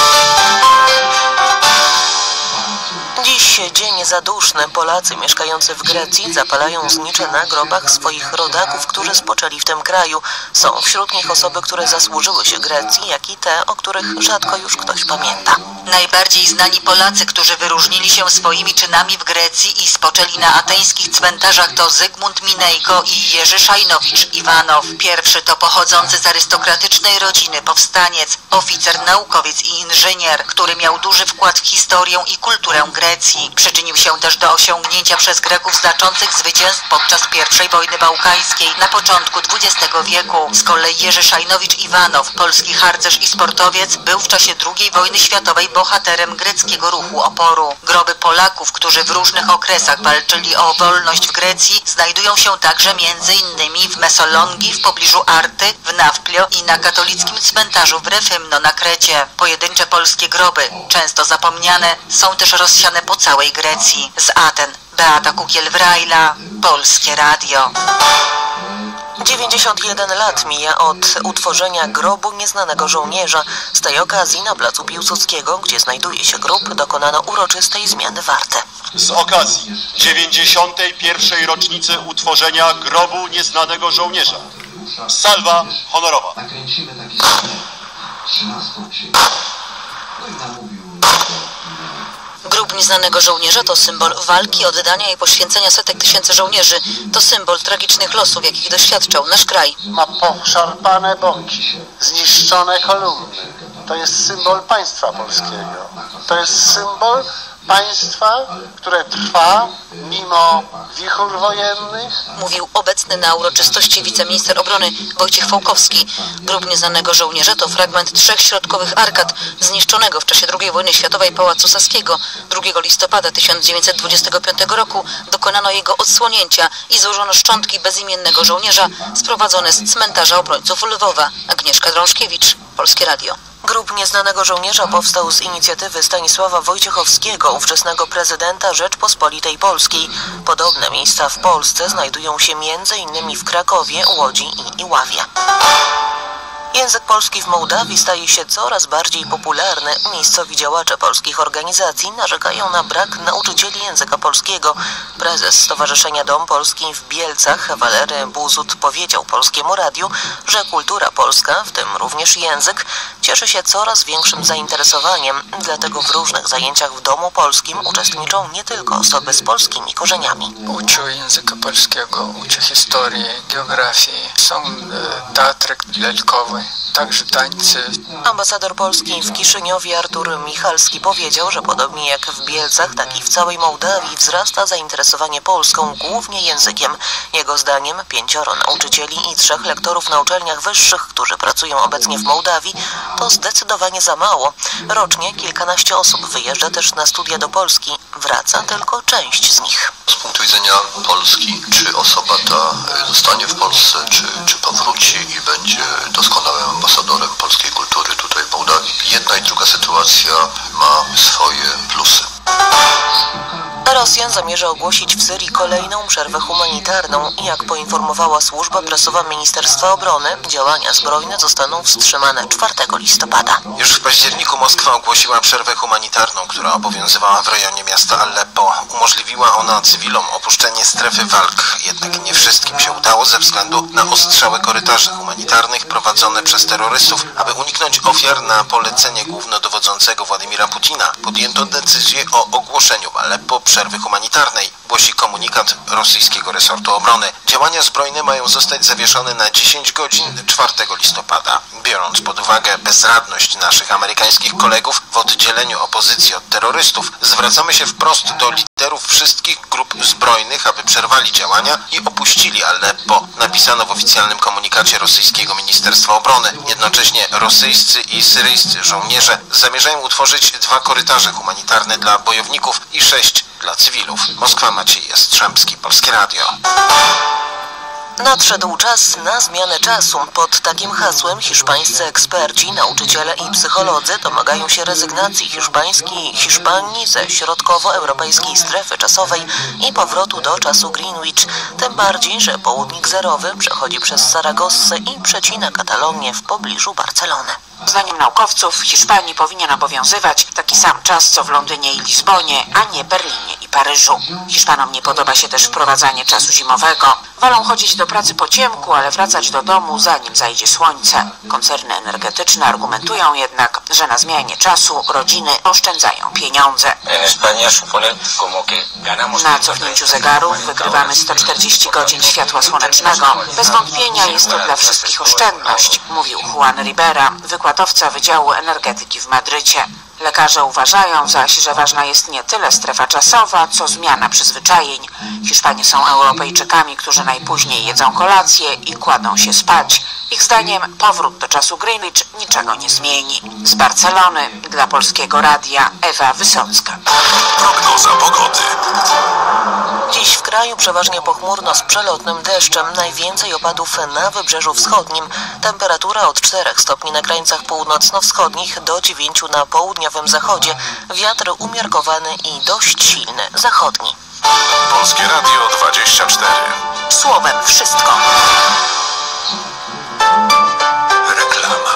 [SPEAKER 6] Dziś dzień zaduszny. Polacy mieszkający w Grecji zapalają znicze na grobach swoich rodaków, którzy spoczęli w tym kraju. Są wśród nich osoby, które zasłużyły się Grecji, jak i te, o których rzadko już ktoś pamięta.
[SPEAKER 16] Najbardziej znani Polacy, którzy wyróżnili się swoimi czynami w Grecji i spoczęli na ateńskich cmentarzach, to Zygmunt Minejko i Jerzy Szajnowicz-Iwanow. Pierwszy to pochodzący z arystokratycznej rodziny powstaniec, oficer, naukowiec i inżynier, który miał duży wkład w historię i kulturę Grecji. Przyczynił się też do osiągnięcia przez Greków znaczących zwycięstw podczas pierwszej wojny bałkańskiej na początku dwudziestego wieku. Z kolei Jerzy Szajnowicz-Iwanow, polski harcerz i sportowiec, był w czasie drugiej wojny światowej bohaterem greckiego ruchu oporu. Groby Polaków, którzy w różnych okresach walczyli o wolność w Grecji, znajdują się także między innymi w Mesolongii w pobliżu Arty, w Nafplio i na katolickim cmentarzu w Refymno na Krecie. Pojedyncze polskie groby, często zapomniane, są też rozsiane po całej Grecji. Z Aten Beata Kukiel-Wrajla, Polskie Radio.
[SPEAKER 6] dziewięćdziesiąt jeden lat mija od utworzenia grobu nieznanego żołnierza. Z tej okazji na placu Piłsudskiego, gdzie znajduje się grób, dokonano uroczystej zmiany warty.
[SPEAKER 21] Z okazji dziewięćdziesiątej pierwszej rocznicy utworzenia grobu nieznanego żołnierza. Salwa honorowa.
[SPEAKER 16] Grób nieznanego żołnierza to symbol walki, oddania i poświęcenia setek tysięcy żołnierzy. To symbol tragicznych losów, jakich doświadczał nasz kraj.
[SPEAKER 22] Ma poszarpane boki, zniszczone kolumny. To jest symbol państwa polskiego. To jest symbol państwa, które trwa mimo wichur wojennych.
[SPEAKER 16] Mówił obecny na uroczystości wiceminister obrony Wojciech Fałkowski. Grób nieznanego żołnierza to fragment trzech środkowych arkad zniszczonego w czasie drugiej wojny światowej Pałacu Saskiego. drugiego listopada tysiąc dziewięćset dwudziestego piątego roku dokonano jego odsłonięcia i złożono szczątki bezimiennego żołnierza sprowadzone z cmentarza obrońców Lwowa. Agnieszka Drążkiewicz, Polskie Radio.
[SPEAKER 6] Grób nieznanego żołnierza powstał z inicjatywy Stanisława Wojciechowskiego, ówczesnego prezydenta Rzeczpospolitej Polskiej. Podobne miejsca w Polsce znajdują się między innymi w Krakowie, Łodzi i Iławie. Język polski w Mołdawii staje się coraz bardziej popularny. Miejscowi działacze polskich organizacji narzekają na brak nauczycieli języka polskiego. Prezes Stowarzyszenia Dom Polski w Bielcach, Walery Buzut, powiedział Polskiemu Radiu, że kultura polska, w tym również język, cieszy się coraz większym zainteresowaniem. Dlatego w różnych zajęciach w Domu Polskim uczestniczą nie tylko osoby z polskimi korzeniami.
[SPEAKER 3] Uczę języka polskiego, uczę historii, geografii. Są e, teatry lalkowe, także tańce.
[SPEAKER 6] Ambasador Polski w Kiszyniowie Artur Michalski powiedział, że podobnie jak w Bielcach, tak i w całej Mołdawii wzrasta zainteresowanie Polską, głównie językiem. Jego zdaniem pięcioro nauczycieli i trzech lektorów na uczelniach wyższych, którzy pracują obecnie w Mołdawii, to zdecydowanie za mało. Rocznie kilkanaście osób wyjeżdża też na studia do Polski. Wraca tylko część z nich.
[SPEAKER 5] Z punktu widzenia Polski, czy osoba ta zostanie w Polsce, czy, czy powróci i będzie doskonałym ambasadorem polskiej kultury tutaj w Mołdawii. Jedna i druga sytuacja ma swoje plusy.
[SPEAKER 6] Rosja zamierza ogłosić w Syrii kolejną przerwę humanitarną. Jak poinformowała służba prasowa Ministerstwa Obrony, działania zbrojne zostaną wstrzymane czwartego listopada.
[SPEAKER 8] Już w październiku Moskwa ogłosiła przerwę humanitarną, która obowiązywała w rejonie miasta Aleppo. Umożliwiła ona cywilom opuszczenie strefy walk, jednak nie wszystkim się udało ze względu na ostrzałe korytarzy humanitarnych prowadzone przez terrorystów. Aby uniknąć ofiar, na polecenie głównodowodzącego Władimira Putina podjęto decyzję o ogłoszeniu w Aleppo przerwy humanitarnej, głosi komunikat rosyjskiego resortu obrony. Działania zbrojne mają zostać zawieszone na dziesięć godzin czwartego listopada. Biorąc pod uwagę bezradność naszych amerykańskich kolegów w oddzieleniu opozycji od terrorystów, zwracamy się wprost do liderów wszystkich grup zbrojnych, aby przerwali działania i opuścili Aleppo, napisano w oficjalnym komunikacie rosyjskiego Ministerstwa Obrony. Jednocześnie rosyjscy i syryjscy żołnierze zamierzają utworzyć dwa korytarze humanitarne dla bojowników i sześć dla cywilów. Moskwa, Maciej Jastrzębski, Polskie Radio.
[SPEAKER 6] Nadszedł czas na zmianę czasu. Pod takim hasłem hiszpańscy eksperci, nauczyciele i psycholodzy domagają się rezygnacji Hiszpańskiej Hiszpanii ze środkowoeuropejskiej strefy czasowej i powrotu do czasu Greenwich. Tym bardziej, że południk zerowy przechodzi przez Saragossę i przecina Katalonię w pobliżu Barcelony.
[SPEAKER 23] Zdaniem naukowców w Hiszpanii powinien obowiązywać taki sam czas co w Londynie i Lizbonie, a nie Berlinie i Paryżu. Hiszpanom nie podoba się też wprowadzanie czasu zimowego. Wolą chodzić do pracy po ciemku, ale wracać do domu zanim zajdzie słońce. Koncerny energetyczne argumentują jednak, że na zmianie czasu rodziny oszczędzają pieniądze. Na cofnięciu zegarów wygrywamy sto czterdzieści godzin światła słonecznego. Bez wątpienia jest to dla wszystkich oszczędność, mówił Juan Ribera, wykładowca Wydziału Energetyki w Madrycie. Lekarze uważają zaś, że ważna jest nie tyle strefa czasowa, co zmiana przyzwyczajeń. Hiszpanie są Europejczykami, którzy najpóźniej jedzą kolację i kładą się spać. Ich zdaniem powrót do czasu Greenwich niczego nie zmieni. Z Barcelony dla Polskiego Radia Ewa Wysocka.
[SPEAKER 12] Prognoza pogody.
[SPEAKER 6] Dziś w kraju przeważnie pochmurno z przelotnym deszczem. Najwięcej opadów na Wybrzeżu Wschodnim. Temperatura od czterech stopni na krańcach północno-wschodnich do dziewięciu na południowym zachodzie. Wiatr umiarkowany i dość silny zachodni.
[SPEAKER 12] Polskie Radio dwadzieścia cztery.
[SPEAKER 23] Słowem wszystko.
[SPEAKER 12] Reklama.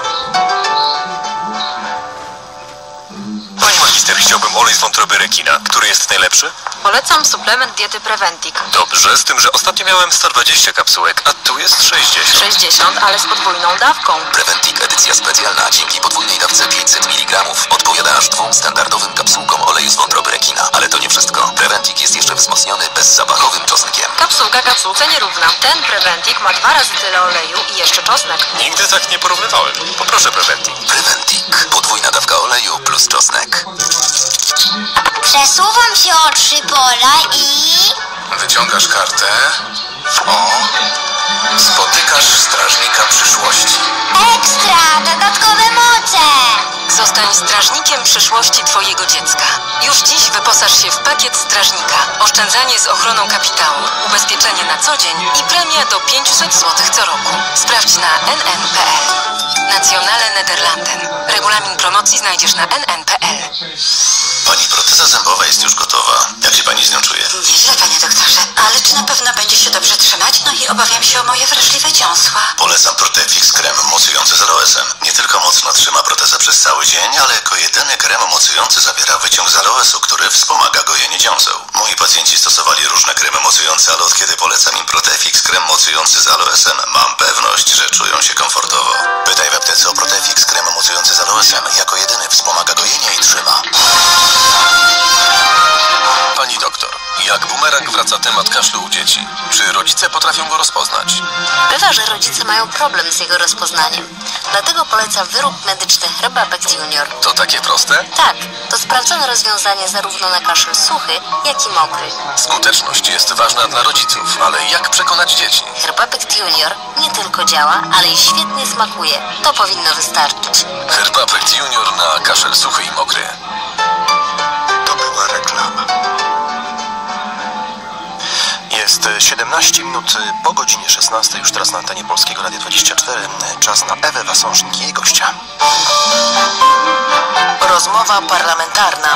[SPEAKER 12] Pani magister, chciałbym olej z wątroby rekina. Który jest najlepszy?
[SPEAKER 24] Polecam suplement diety Preventic.
[SPEAKER 12] Dobrze, z tym, że ostatnio miałem sto dwadzieścia kapsułek, a tu jest sześćdziesiąt.
[SPEAKER 24] sześćdziesiąt, ale z podwójną dawką.
[SPEAKER 11] Preventic edycja specjalna. Dzięki podwójnej dawce pięćset miligramów odpowiada aż dwóm standardowym kapsułkom oleju z wątroby rekina. Ale to nie wszystko. Preventic jest jeszcze wzmocniony bezzapachowym czosnkiem.
[SPEAKER 24] Kapsułka kapsułce nierówna. Ten Preventic ma dwa razy tyle oleju i jeszcze czosnek.
[SPEAKER 12] Nigdy tak nie porównywałem. Poproszę Preventic.
[SPEAKER 11] Preventic. Podwójna dawka oleju plus czosnek.
[SPEAKER 25] Przesuwam się o trzy pola i...
[SPEAKER 12] Wyciągasz kartę. O! Spotykasz strażnika przyszłości.
[SPEAKER 25] Ekstra! Dodatkowe moce!
[SPEAKER 24] Zostań strażnikiem przyszłości twojego dziecka. Już dziś wyposaż się w pakiet strażnika. Oszczędzanie z ochroną kapitału, ubezpieczenie na co dzień i premia do pięćset złotych co roku. Sprawdź na n n kropka p l. Nacjonale Nederlanden. Regulamin promocji znajdziesz na n n kropka p l.
[SPEAKER 11] Pani proteza zębowa jest już gotowa. Jak się pani z nią czuje?
[SPEAKER 16] Nieźle, panie doktorze, ale czy na pewno będzie się dobrze trzymać? No i obawiam się o moje wrażliwe dziąsła.
[SPEAKER 11] Polecam Protefix krem mocujący z aloesem. Nie tylko mocno trzyma protezę przez cały dzień, ale jako jedyny krem mocujący zawiera wyciąg z aloesu, który wspomaga gojenie dziąseł. Moi pacjenci stosowali różne kremy mocujące, ale od kiedy polecam im Protefix krem mocujący z aloesem, mam pewność, że czują się komfortowo. Pytaj w aptece o Protefix krem mocujący z aloesem. Jako jedyny wspomaga gojenie i trzyma.
[SPEAKER 12] Pani doktor, jak bumerang wraca temat kaszlu u dzieci? Czy rodzice potrafią go rozpoznać?
[SPEAKER 25] Bywa, że rodzice mają problem z jego rozpoznaniem. Dlatego poleca wyrób medyczny Herbapect Junior.
[SPEAKER 12] To takie proste?
[SPEAKER 25] Tak, to sprawdzone rozwiązanie zarówno na kaszel suchy, jak i mokry.
[SPEAKER 12] Skuteczność jest ważna dla rodziców, ale jak przekonać dzieci?
[SPEAKER 25] Herbapect Junior nie tylko działa, ale i świetnie smakuje. To powinno wystarczyć.
[SPEAKER 12] Herbapect Junior na kaszel suchy i mokry.
[SPEAKER 11] To była reklama.
[SPEAKER 15] Jest siedemnaście minut po godzinie szesnastej, już teraz na antenie Polskiego Radia dwadzieścia cztery. Czas na Ewę Wasążnik i jej gościa.
[SPEAKER 13] Rozmowa parlamentarna.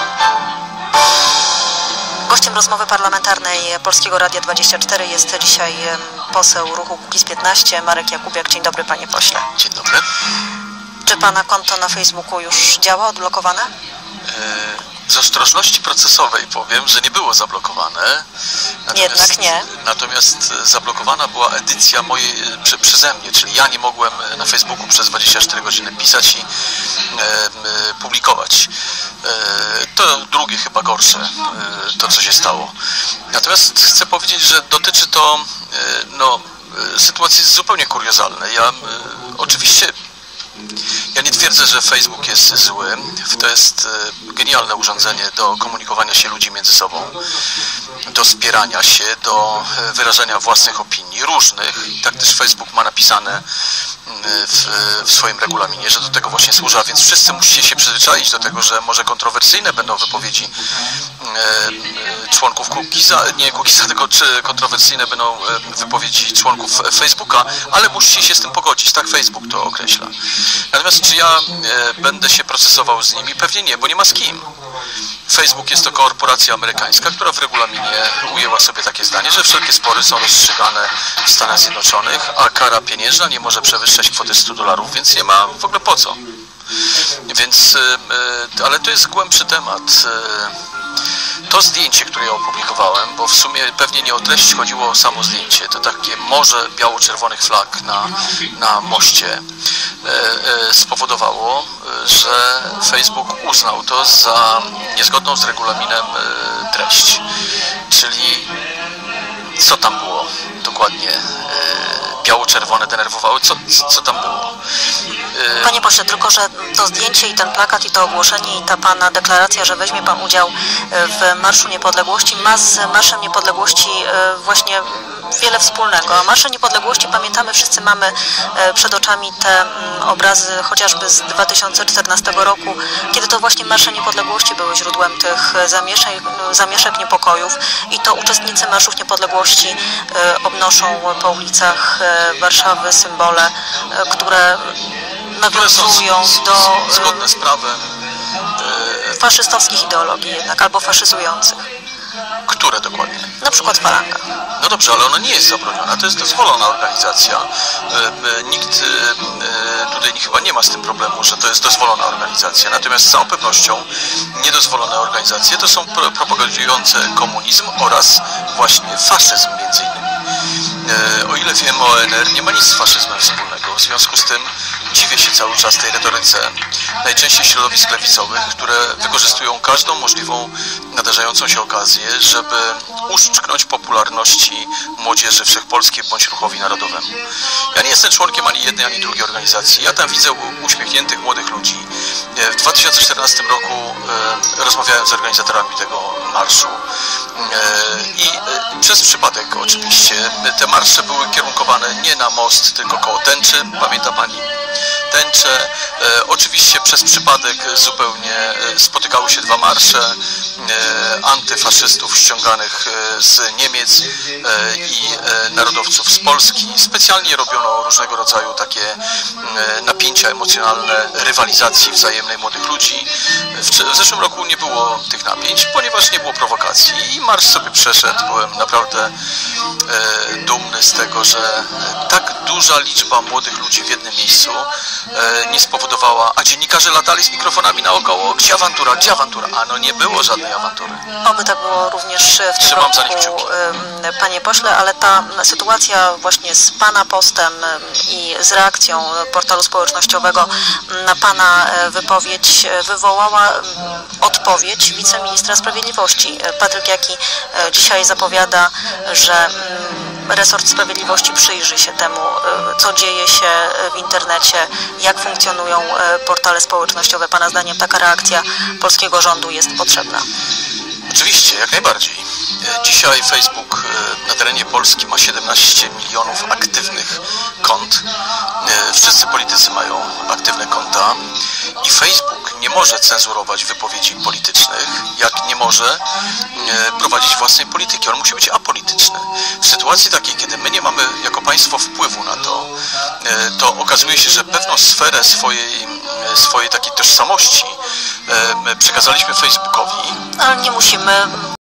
[SPEAKER 13] Gościem rozmowy parlamentarnej Polskiego Radia dwadzieścia cztery jest dzisiaj poseł ruchu Kukiz piętnaście, Marek Jakubiak. Dzień dobry, panie pośle.
[SPEAKER 1] Dzień dobry.
[SPEAKER 13] Czy pana konto na Facebooku już działa, odblokowane?
[SPEAKER 1] Yy... Z ostrożności procesowej powiem, że nie było zablokowane.
[SPEAKER 13] Jednak nie.
[SPEAKER 1] Natomiast zablokowana była edycja mojej prze, przeze mnie, czyli ja nie mogłem na Facebooku przez dwadzieścia cztery godziny pisać i e, e, publikować. E, to drugie chyba gorsze, e, to co się stało. Natomiast chcę powiedzieć, że dotyczy to e, no, e, sytuacji zupełnie kuriozalnej. Ja e, oczywiście Ja nie twierdzę, że Facebook jest zły. To jest genialne urządzenie do komunikowania się ludzi między sobą, do spierania się, do wyrażania własnych opinii, różnych. I tak też Facebook ma napisane w, w swoim regulaminie, że do tego właśnie służy, a więc wszyscy musicie się przyzwyczaić do tego, że może kontrowersyjne będą wypowiedzi e, członków Kukiza, nie Kukiza, tylko czy kontrowersyjne będą wypowiedzi członków Facebooka, ale musicie się z tym pogodzić, tak Facebook to określa. Natomiast czy ja e, będę się procesował z nimi? Pewnie nie, bo nie ma z kim. Facebook jest to korporacja amerykańska, która w regulaminie ujęła sobie takie zdanie, że wszelkie spory są rozstrzygane w Stanach Zjednoczonych, a kara pieniężna nie może przewyższać kwoty stu dolarów, więc nie ma w ogóle po co. Więc, ale to jest głębszy temat. To zdjęcie, które ja opublikowałem, bo w sumie pewnie nie o treść chodziło o samo zdjęcie, to takie morze biało-czerwonych flag na, na moście, spowodowało, że Facebook uznał to za niezgodną z regulaminem treść. Czyli co tam było dokładnie? Biało-czerwone denerwowały? Co, co, co tam było?
[SPEAKER 13] Panie pośle, tylko że to zdjęcie i ten plakat i to ogłoszenie i ta pana deklaracja, że weźmie pan udział w Marszu Niepodległości, ma z Marszem Niepodległości właśnie wiele wspólnego. A Marsze Niepodległości, pamiętamy, wszyscy mamy przed oczami te obrazy chociażby z dwa tysiące czternastego roku, kiedy to właśnie Marsze Niepodległości były źródłem tych zamieszek, zamieszek niepokojów i to uczestnicy Marszów Niepodległości obnoszą po ulicach Warszawy symbole, które nawiązują do
[SPEAKER 1] zgodne z prawem
[SPEAKER 13] faszystowskich ideologii jednak, albo faszyzujących.
[SPEAKER 1] Które dokładnie?
[SPEAKER 13] Na przykład falanga.
[SPEAKER 1] No dobrze, ale ona nie jest zabroniona, to jest dozwolona organizacja. Nikt tutaj chyba nie ma z tym problemu, że to jest dozwolona organizacja. Natomiast z całą pewnością niedozwolone organizacje to są propagujące komunizm oraz właśnie faszyzm między innymi. O ile wiem, O N R nie ma nic z faszyzmem wspólnego. W związku z tym dziwię się cały czas tej retoryce najczęściej środowisk lewicowych, które wykorzystują każdą możliwą nadarzającą się okazję, żeby uszczknąć popularności młodzieży wszechpolskiej bądź ruchowi narodowemu. Ja nie jestem członkiem ani jednej, ani drugiej organizacji. Ja tam widzę uśmiechniętych młodych ludzi. W dwa tysiące czternastym roku e, rozmawiałem z organizatorami tego marszu e, i e, przez przypadek oczywiście te marsze były kierunkowane nie na most, tylko koło tęczy. Pamięta pani? tęcze. Oczywiście przez przypadek zupełnie spotykały się dwa marsze antyfaszystów ściąganych z Niemiec i narodowców z Polski. Specjalnie robiono różnego rodzaju takie napięcia emocjonalne, rywalizacji wzajemnej młodych ludzi. W zeszłym roku nie było tych napięć, ponieważ nie było prowokacji i marsz sobie przeszedł. Byłem naprawdę dumny z tego, że tak duża liczba młodych ludzi w jednym miejscu nie spowodowała, a dziennikarze latali z mikrofonami naokoło, gdzie awantura, gdzie awantura, a no nie było żadnej awantury.
[SPEAKER 13] Oby tak było również w tym
[SPEAKER 1] Trzymam
[SPEAKER 13] roku,
[SPEAKER 1] za nich kciuki.
[SPEAKER 13] panie pośle, ale ta sytuacja właśnie z pana postem i z reakcją portalu społecznościowego na pana wypowiedź wywołała odpowiedź wiceministra sprawiedliwości. Patryk Jaki dzisiaj zapowiada, że resort sprawiedliwości przyjrzy się temu, co dzieje się w internecie, jak funkcjonują portale społecznościowe. Pana zdaniem taka reakcja polskiego rządu jest potrzebna?
[SPEAKER 1] Oczywiście, jak najbardziej. Dzisiaj Facebook na terenie Polski ma siedemnaście milionów aktywnych kont. Wszyscy politycy mają aktywne konta i Facebook nie może cenzurować wypowiedzi politycznych, jak nie może prowadzić własnej polityki. On musi być apolityczny. W sytuacji takiej, kiedy my nie mamy jako państwo wpływu na to, to okazuje się, że pewną sferę swojej, swojej takiej tożsamości przekazaliśmy Facebookowi.
[SPEAKER 13] Ale nie musimy